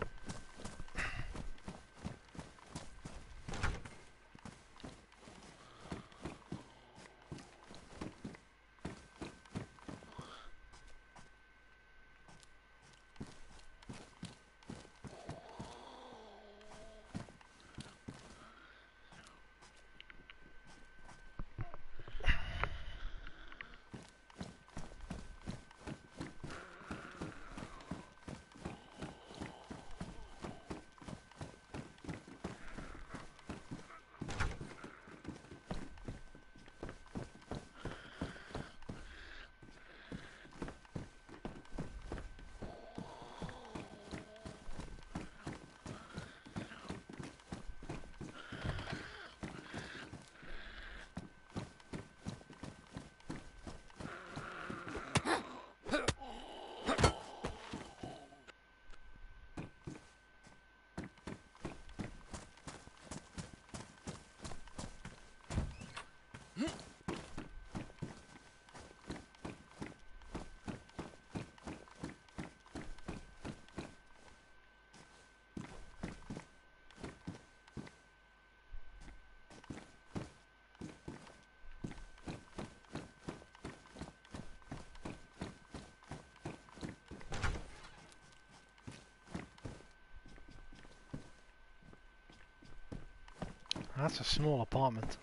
That's a small apartment.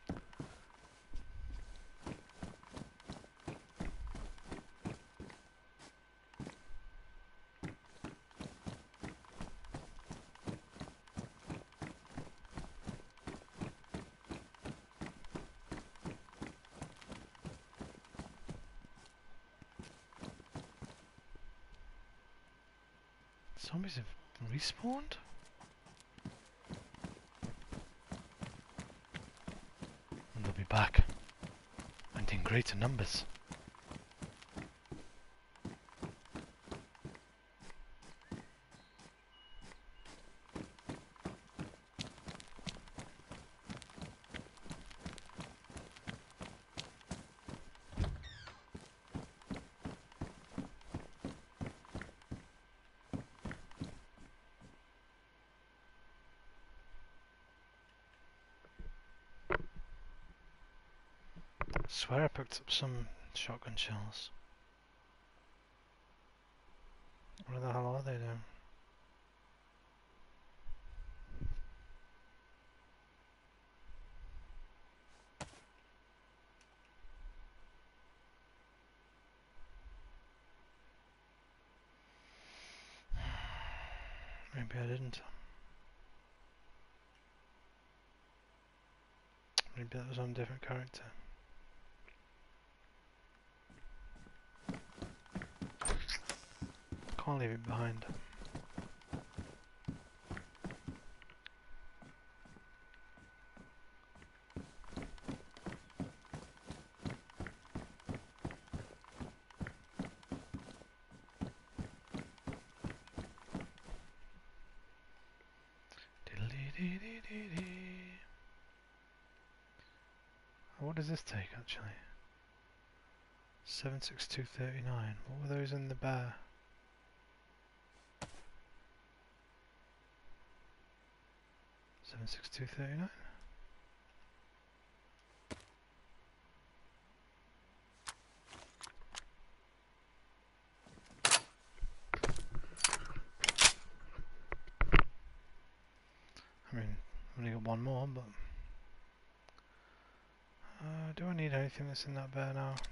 Zombies have respawned? And they'll be back. And in greater numbers. Swear I picked up some shotgun shells. Where the hell are they now? Maybe I didn't. Maybe that was on a different character. Can't leave it behind. What does this take actually? 76239. What were those in the bear? Seven six two 39. I mean, I've only got one more, but do I need anything that's in that bear now?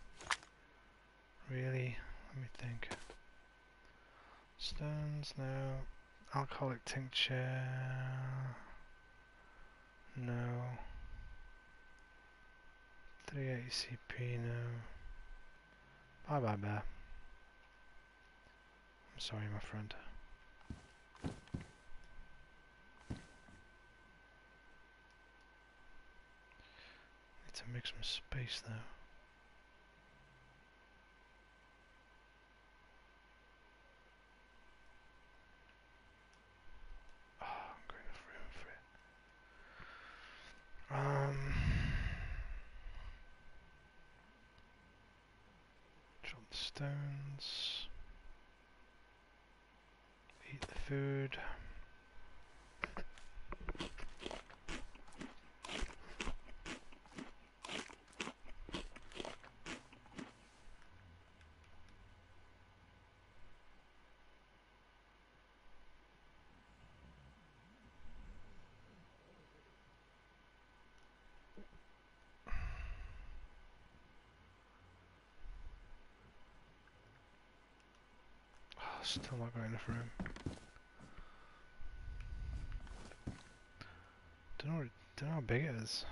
Really? Let me think. Stones, no. Alcoholic tincture, no. 380 CP, no. Bye bye bear. I'm sorry my friend. Need to make some space though. Stones. Eat the food. Still not got enough room. Don't know how big it is.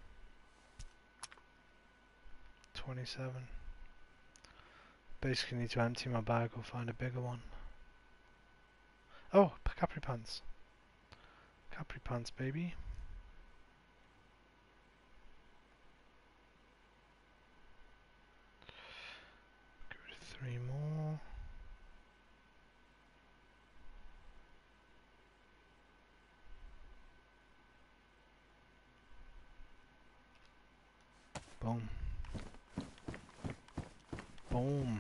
27. Basically need to empty my bag or find a bigger one. Oh, capri pants. Capri pants, baby. Get rid of 3 more. Boom. Boom.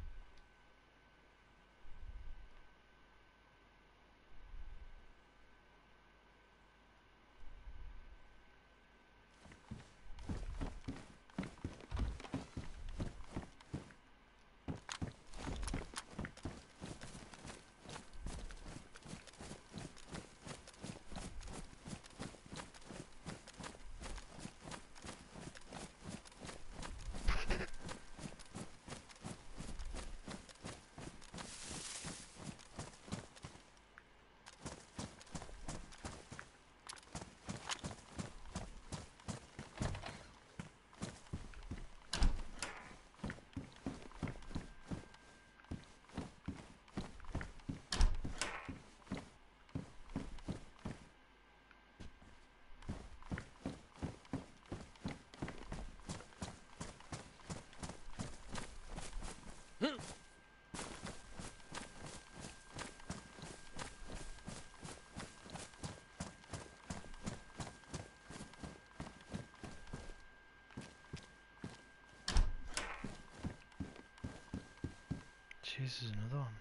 Jesus, another one.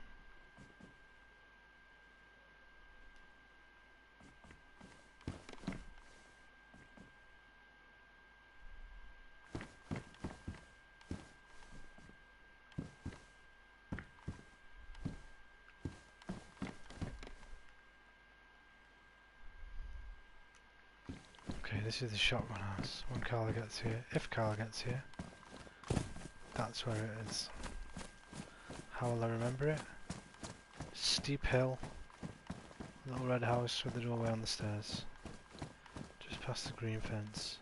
Okay, this is the shotgun house. When Carla gets here, if Carla gets here, that's where it is. How will I remember it? Steep hill, little red house with the doorway on the stairs. Just past the green fence.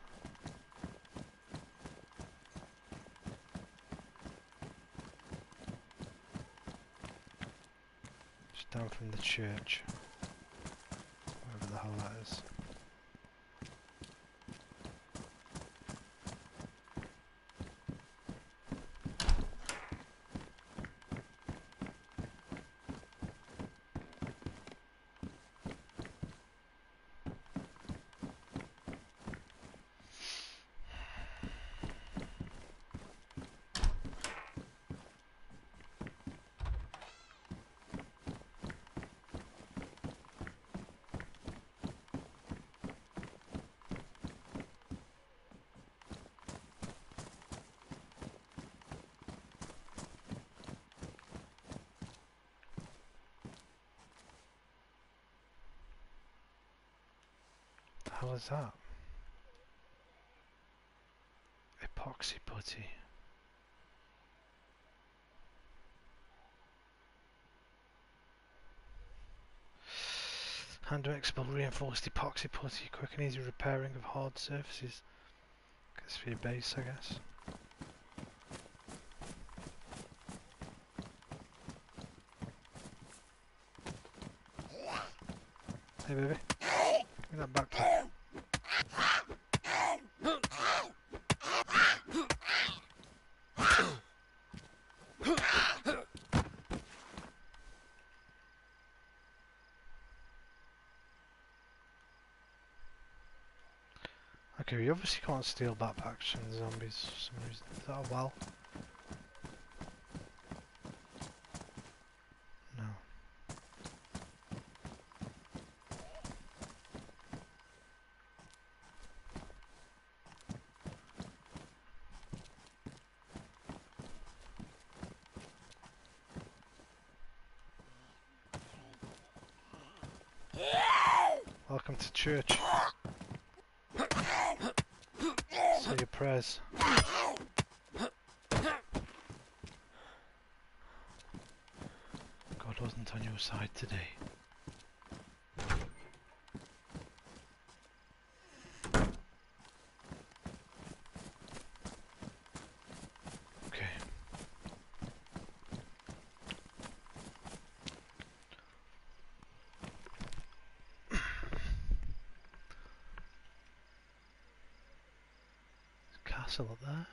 Just down from the church. Wherever the hell that is. The hell is that? Epoxy putty. Hand to expel reinforced epoxy putty, quick and easy repairing of hard surfaces. Guess for your base, I guess. Hey baby, give me that backpack. Okay, we obviously can't steal backpacks from the zombies for some reason. Is that a well? Welcome to church. Say your prayers. God wasn't on your side today. Okay. Castle up there.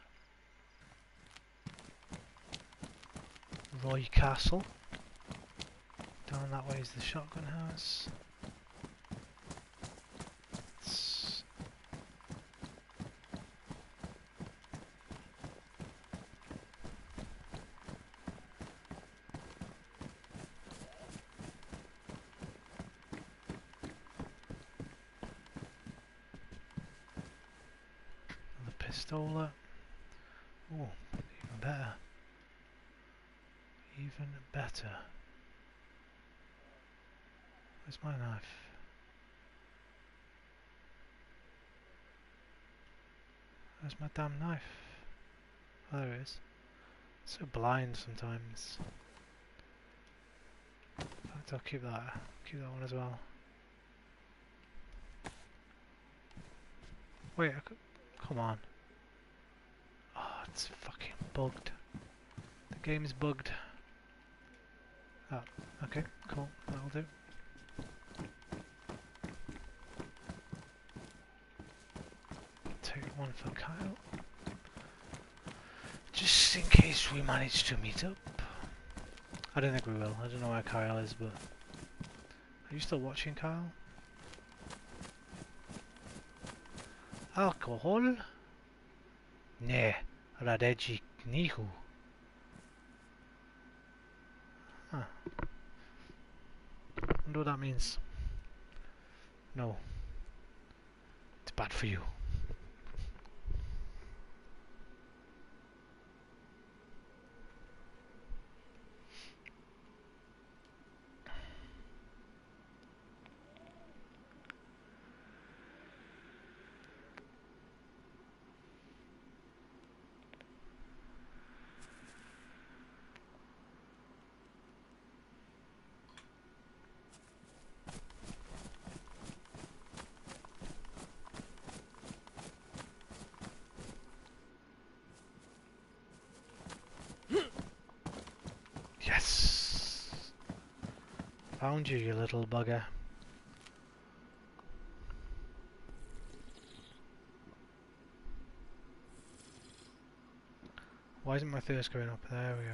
Roy Castle. Down that way is the shotgun house. It's the pistola. Oh, even better. Even better. Where's my knife? Where's my damn knife? Oh, there it is. So blind sometimes. In fact, I'll keep that. Keep that one as well. Wait, come on. Oh, it's fucking bugged. The game is bugged. Oh, okay, cool. That'll do. Take one for Kyle. Just in case we manage to meet up. I don't think we will. I don't know where Kyle is, but... Are you still watching, Kyle? Alcohol? Nee, radeci nihu. Huh. Wonder what that means. No. It's bad for you. Yes! Found you, you little bugger. Why isn't my thirst going up? There we go.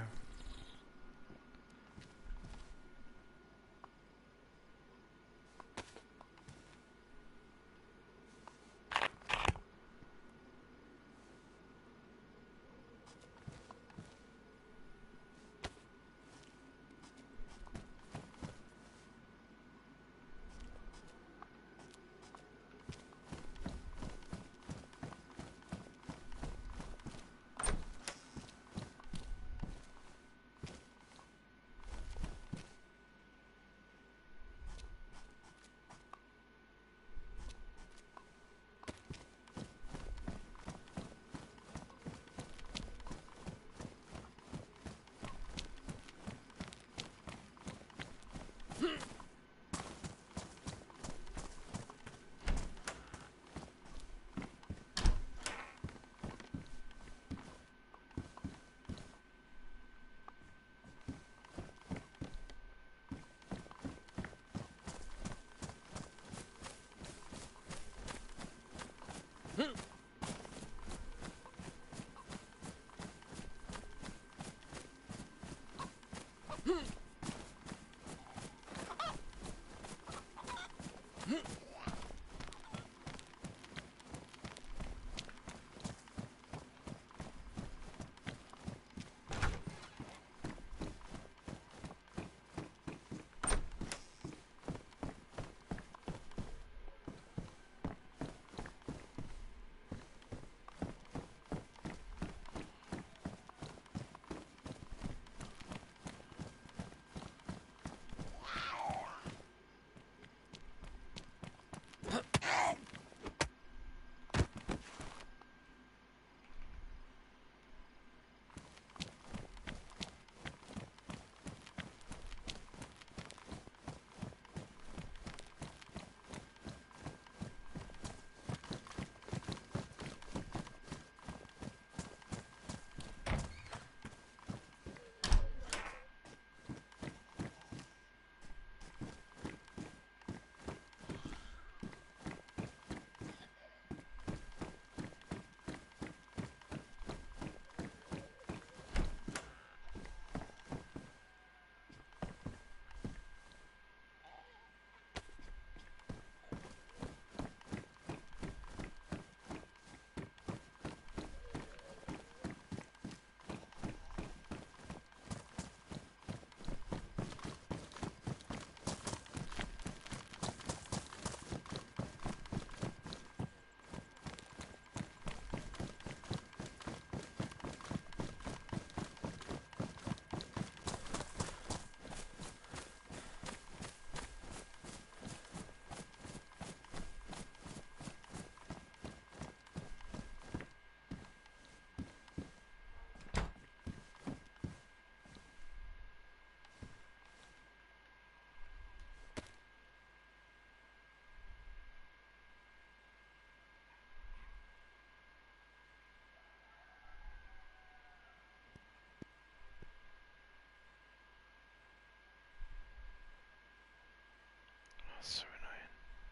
so annoying.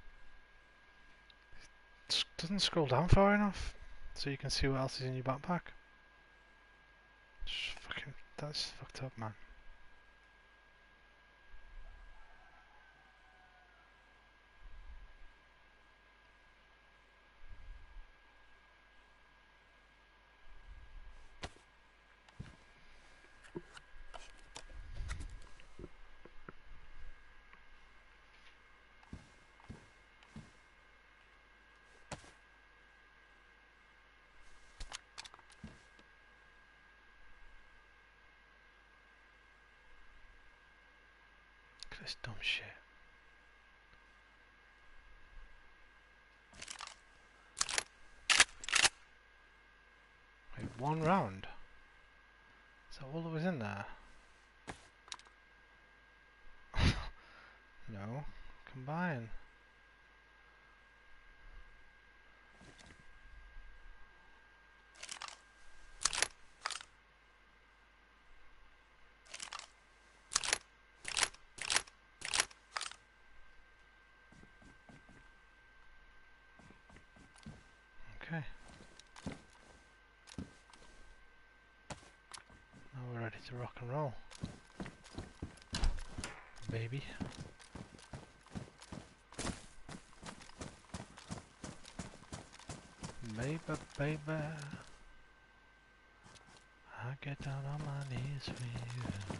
It doesn't scroll down far enough so you can see what else is in your backpack. Just fucking, that's fucked up, man. Look at this dumb shit. Wait, one round? Is that all that was in there? No. Combine. Okay. Now we're ready to rock and roll. Baby. Baby, baby. I get down on my knees for you.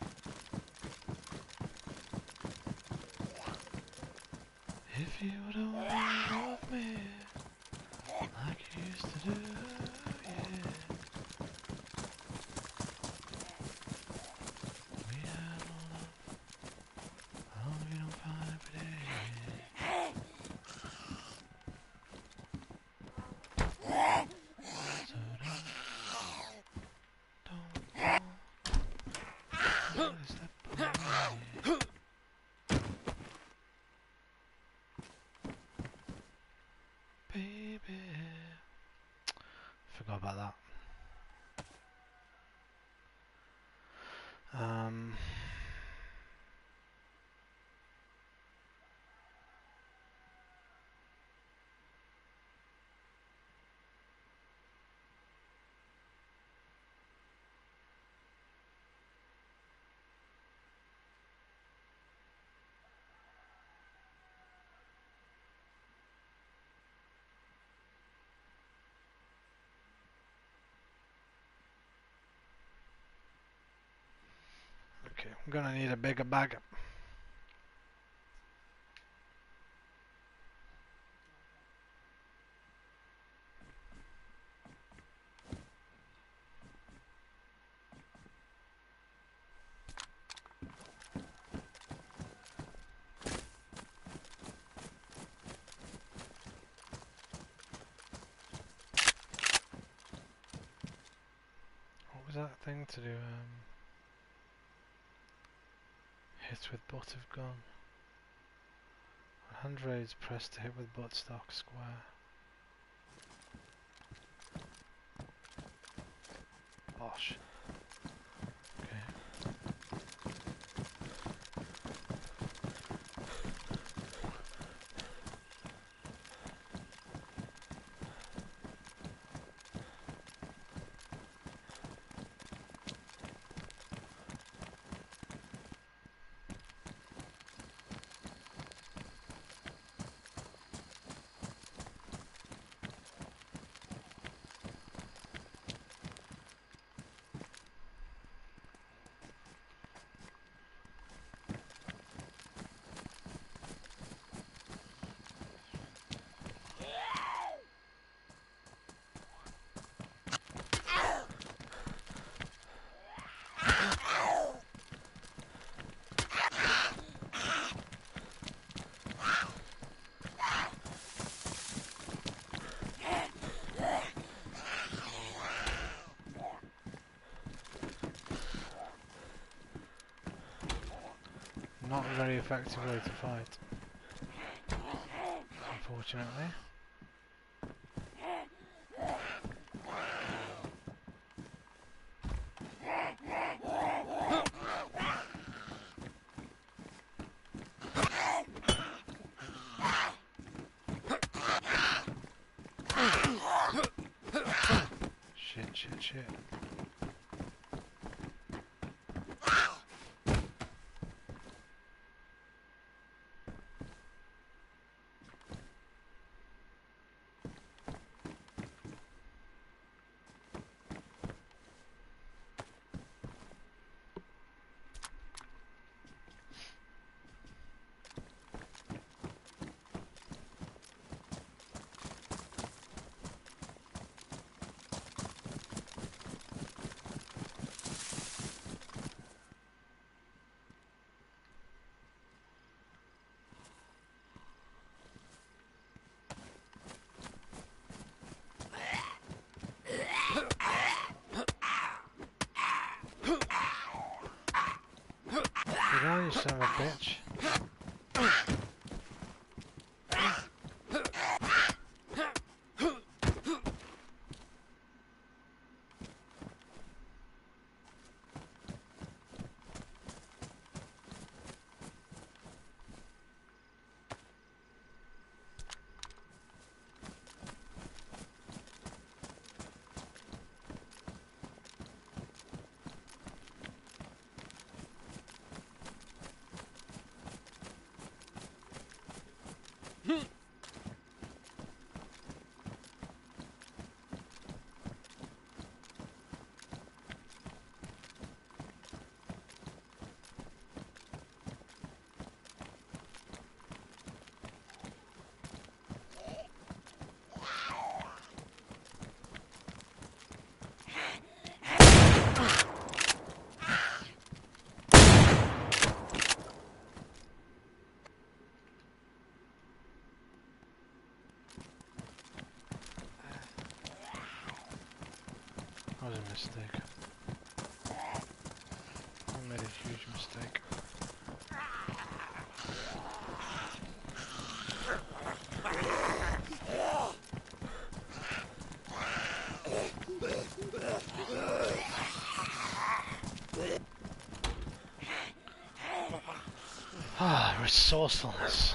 If you would only love me like you used to do, yeah. We had no love, love you don't find every day. So don't step away. Baby. Forgot about that. Okay, I'm gonna need a bigger bag. What was that thing to do? Hit with butt of gun. Hand raise press to hit with buttstock square. Bosh. Okay. Not a very effective way to fight, unfortunately. touch it. Get out, you son of a bitch. That was a mistake. I made a huge mistake. Ah, resourcefulness.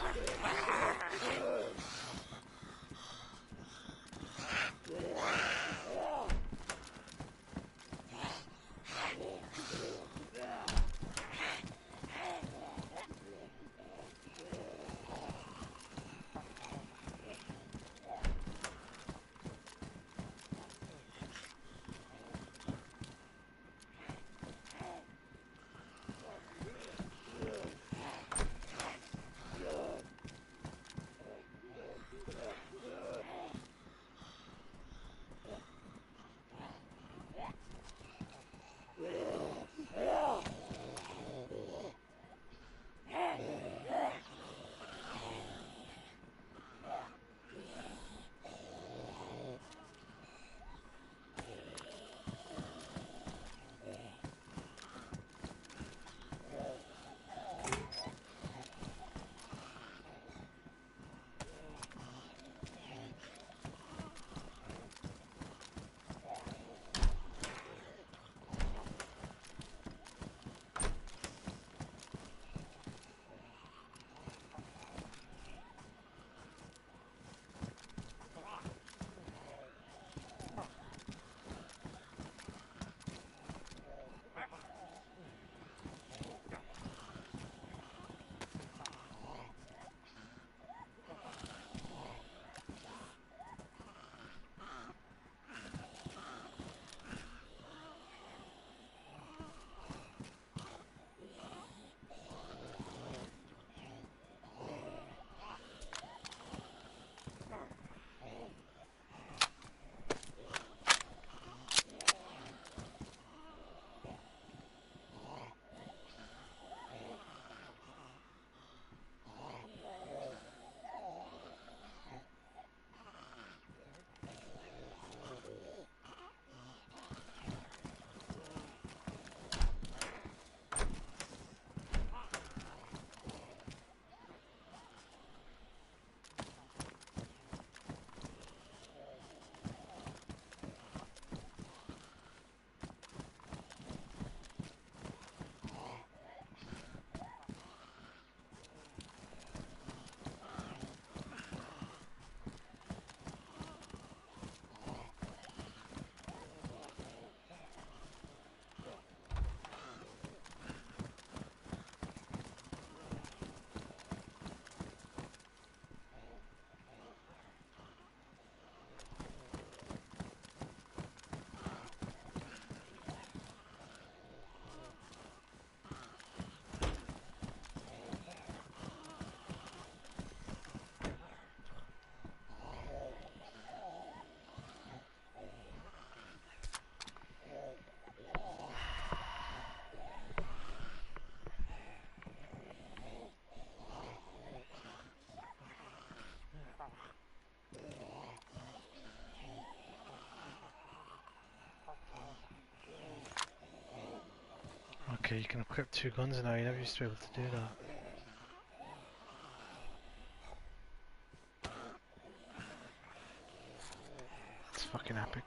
Okay, you can equip 2 guns now, you never used to be able to do that. That's fucking epic.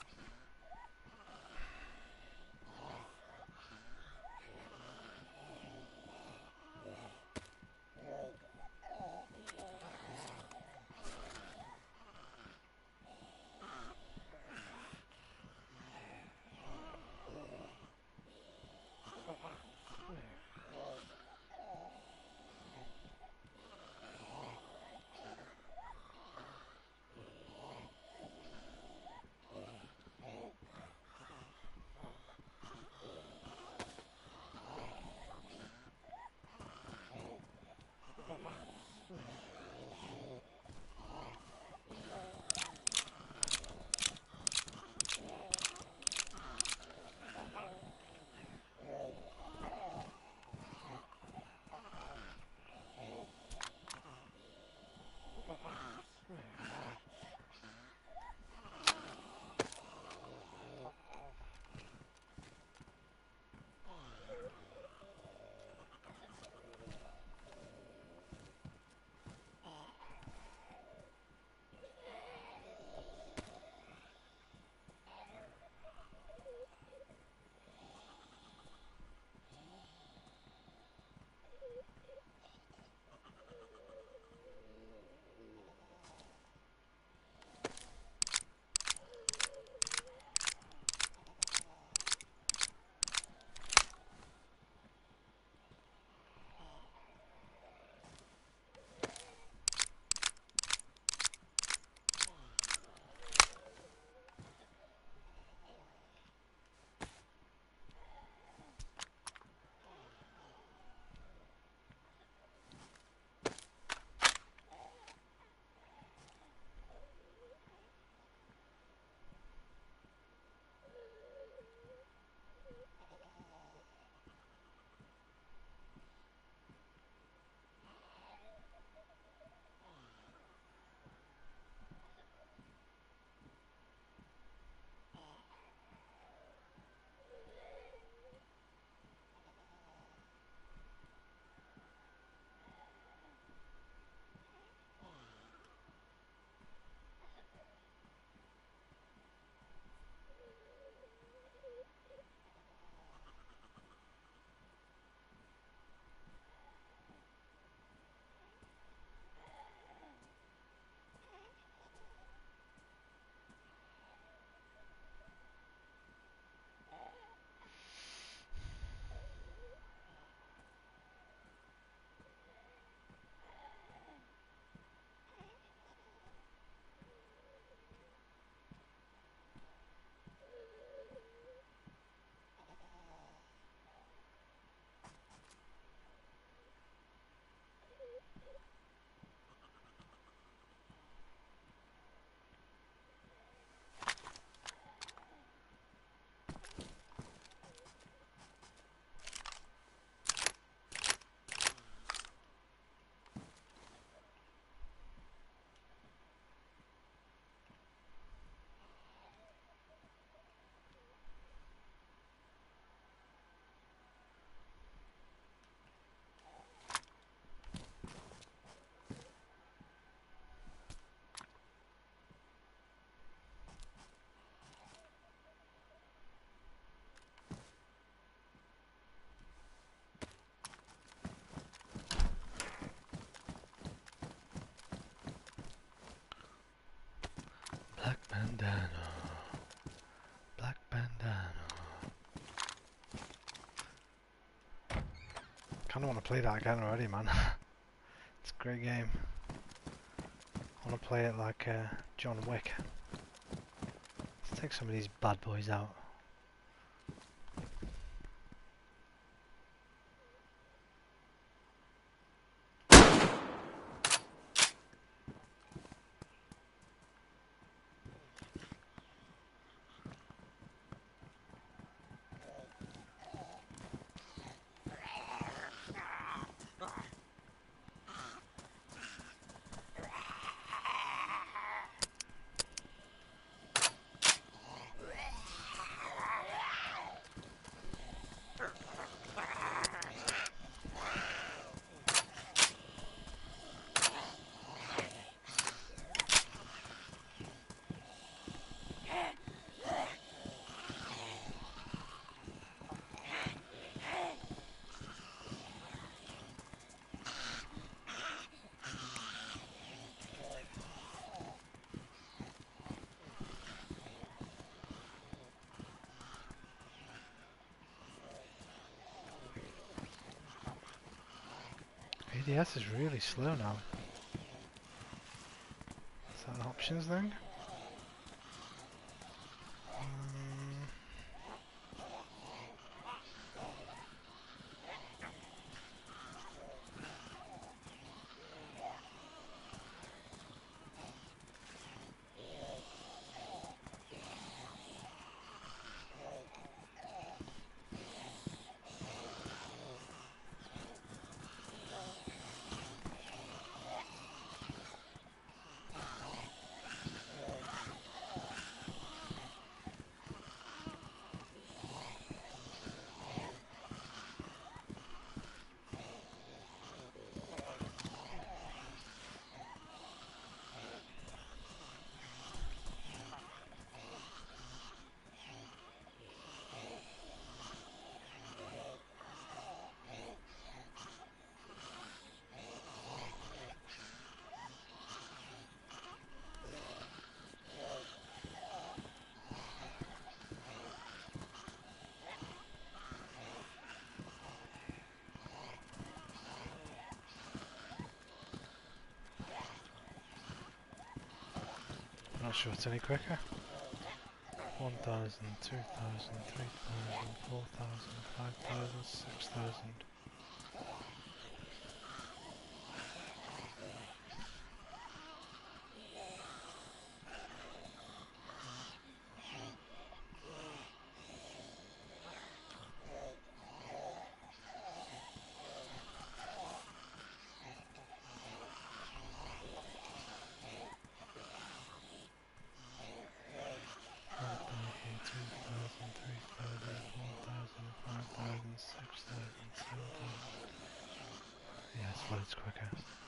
Black bandana. Black bandana. Kinda wanna play that again already, man. It's a great game. I wanna play it like John Wick. Let's take some of these bad boys out. PDS is really slow now. Is that an options thing? Not sure it's any quicker. 1,000, 2,000, 3,000, 4,000, 5,000, 6,000. Yeah, it's loads quicker.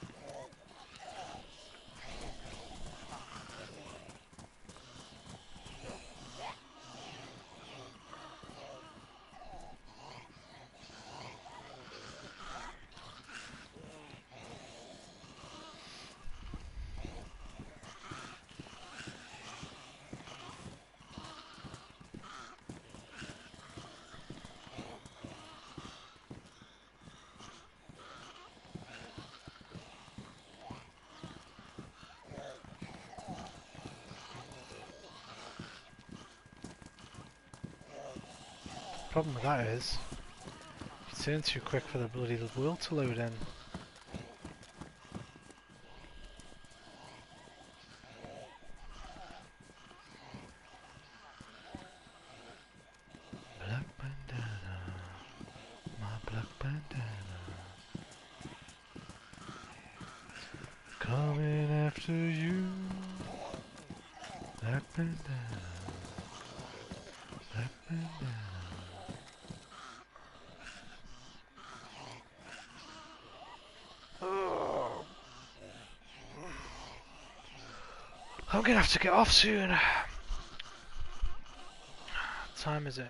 Problem with that is, you turn too quick for the bloody wheel to load in. Black bandana, my black bandana, coming after you. Black bandana, black bandana. I'm gonna have to get off soon. What time is it?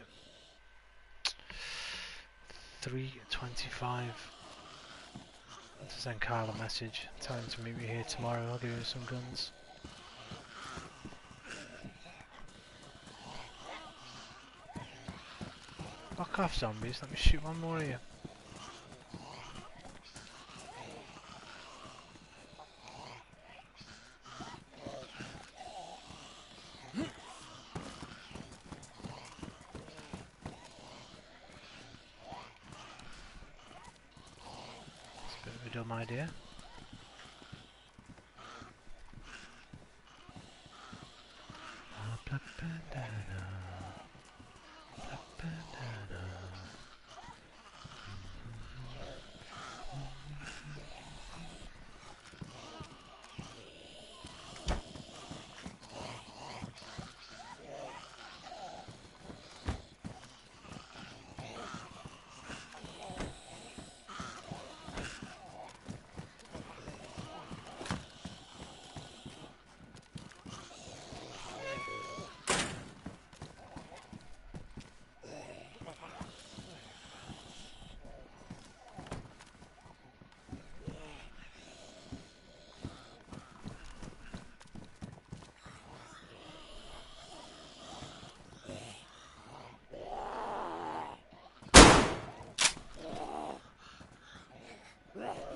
3:25. To send Kyle a message. Tell him to meet me here tomorrow. I'll give him some guns. Fuck off, zombies. Let me shoot one more of you. Dumb idea. Black bandana, black bandana.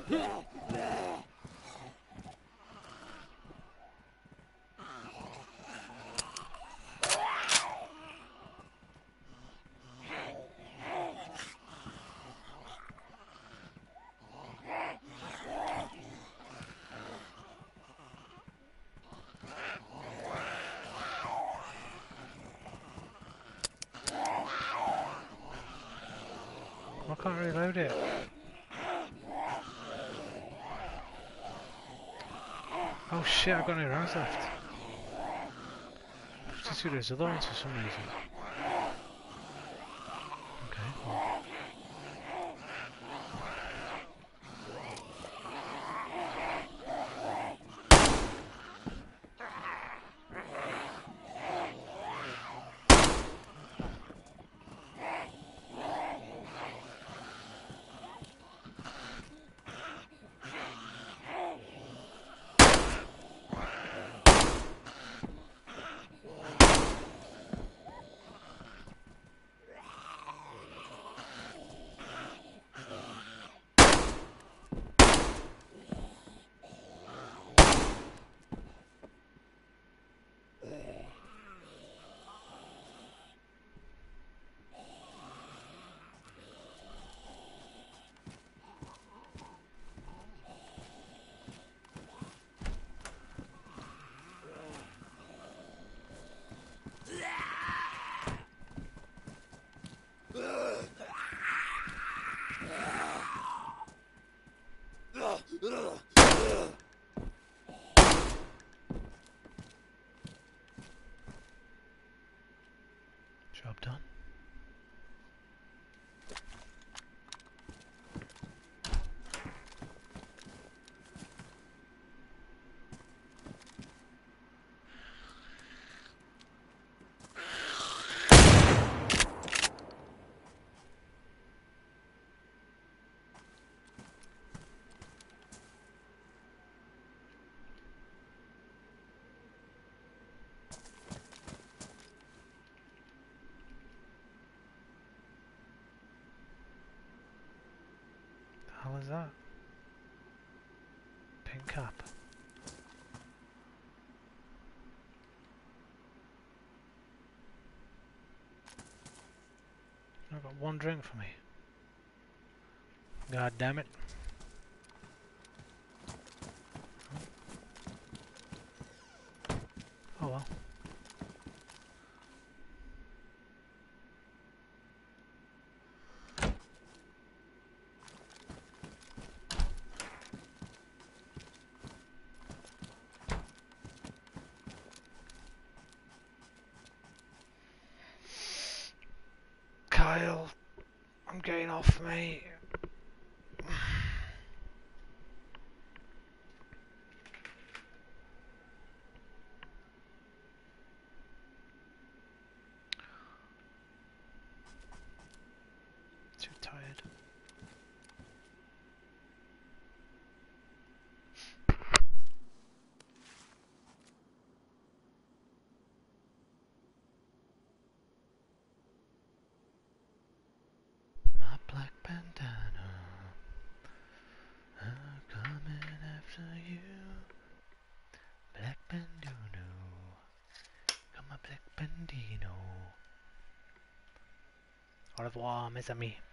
I can't reload it. Oh shit, I've got no rounds left. Just do those other ones for some reason. Okay, well. Job done. The hell is that? Pink cap. I've got one drink for me. God damn it. Oh well. Kyle, I'm getting off, mate. Too tired. My black bandana, I'm coming after you. Black bandano, come on, black bandino. Au revoir, mes amis.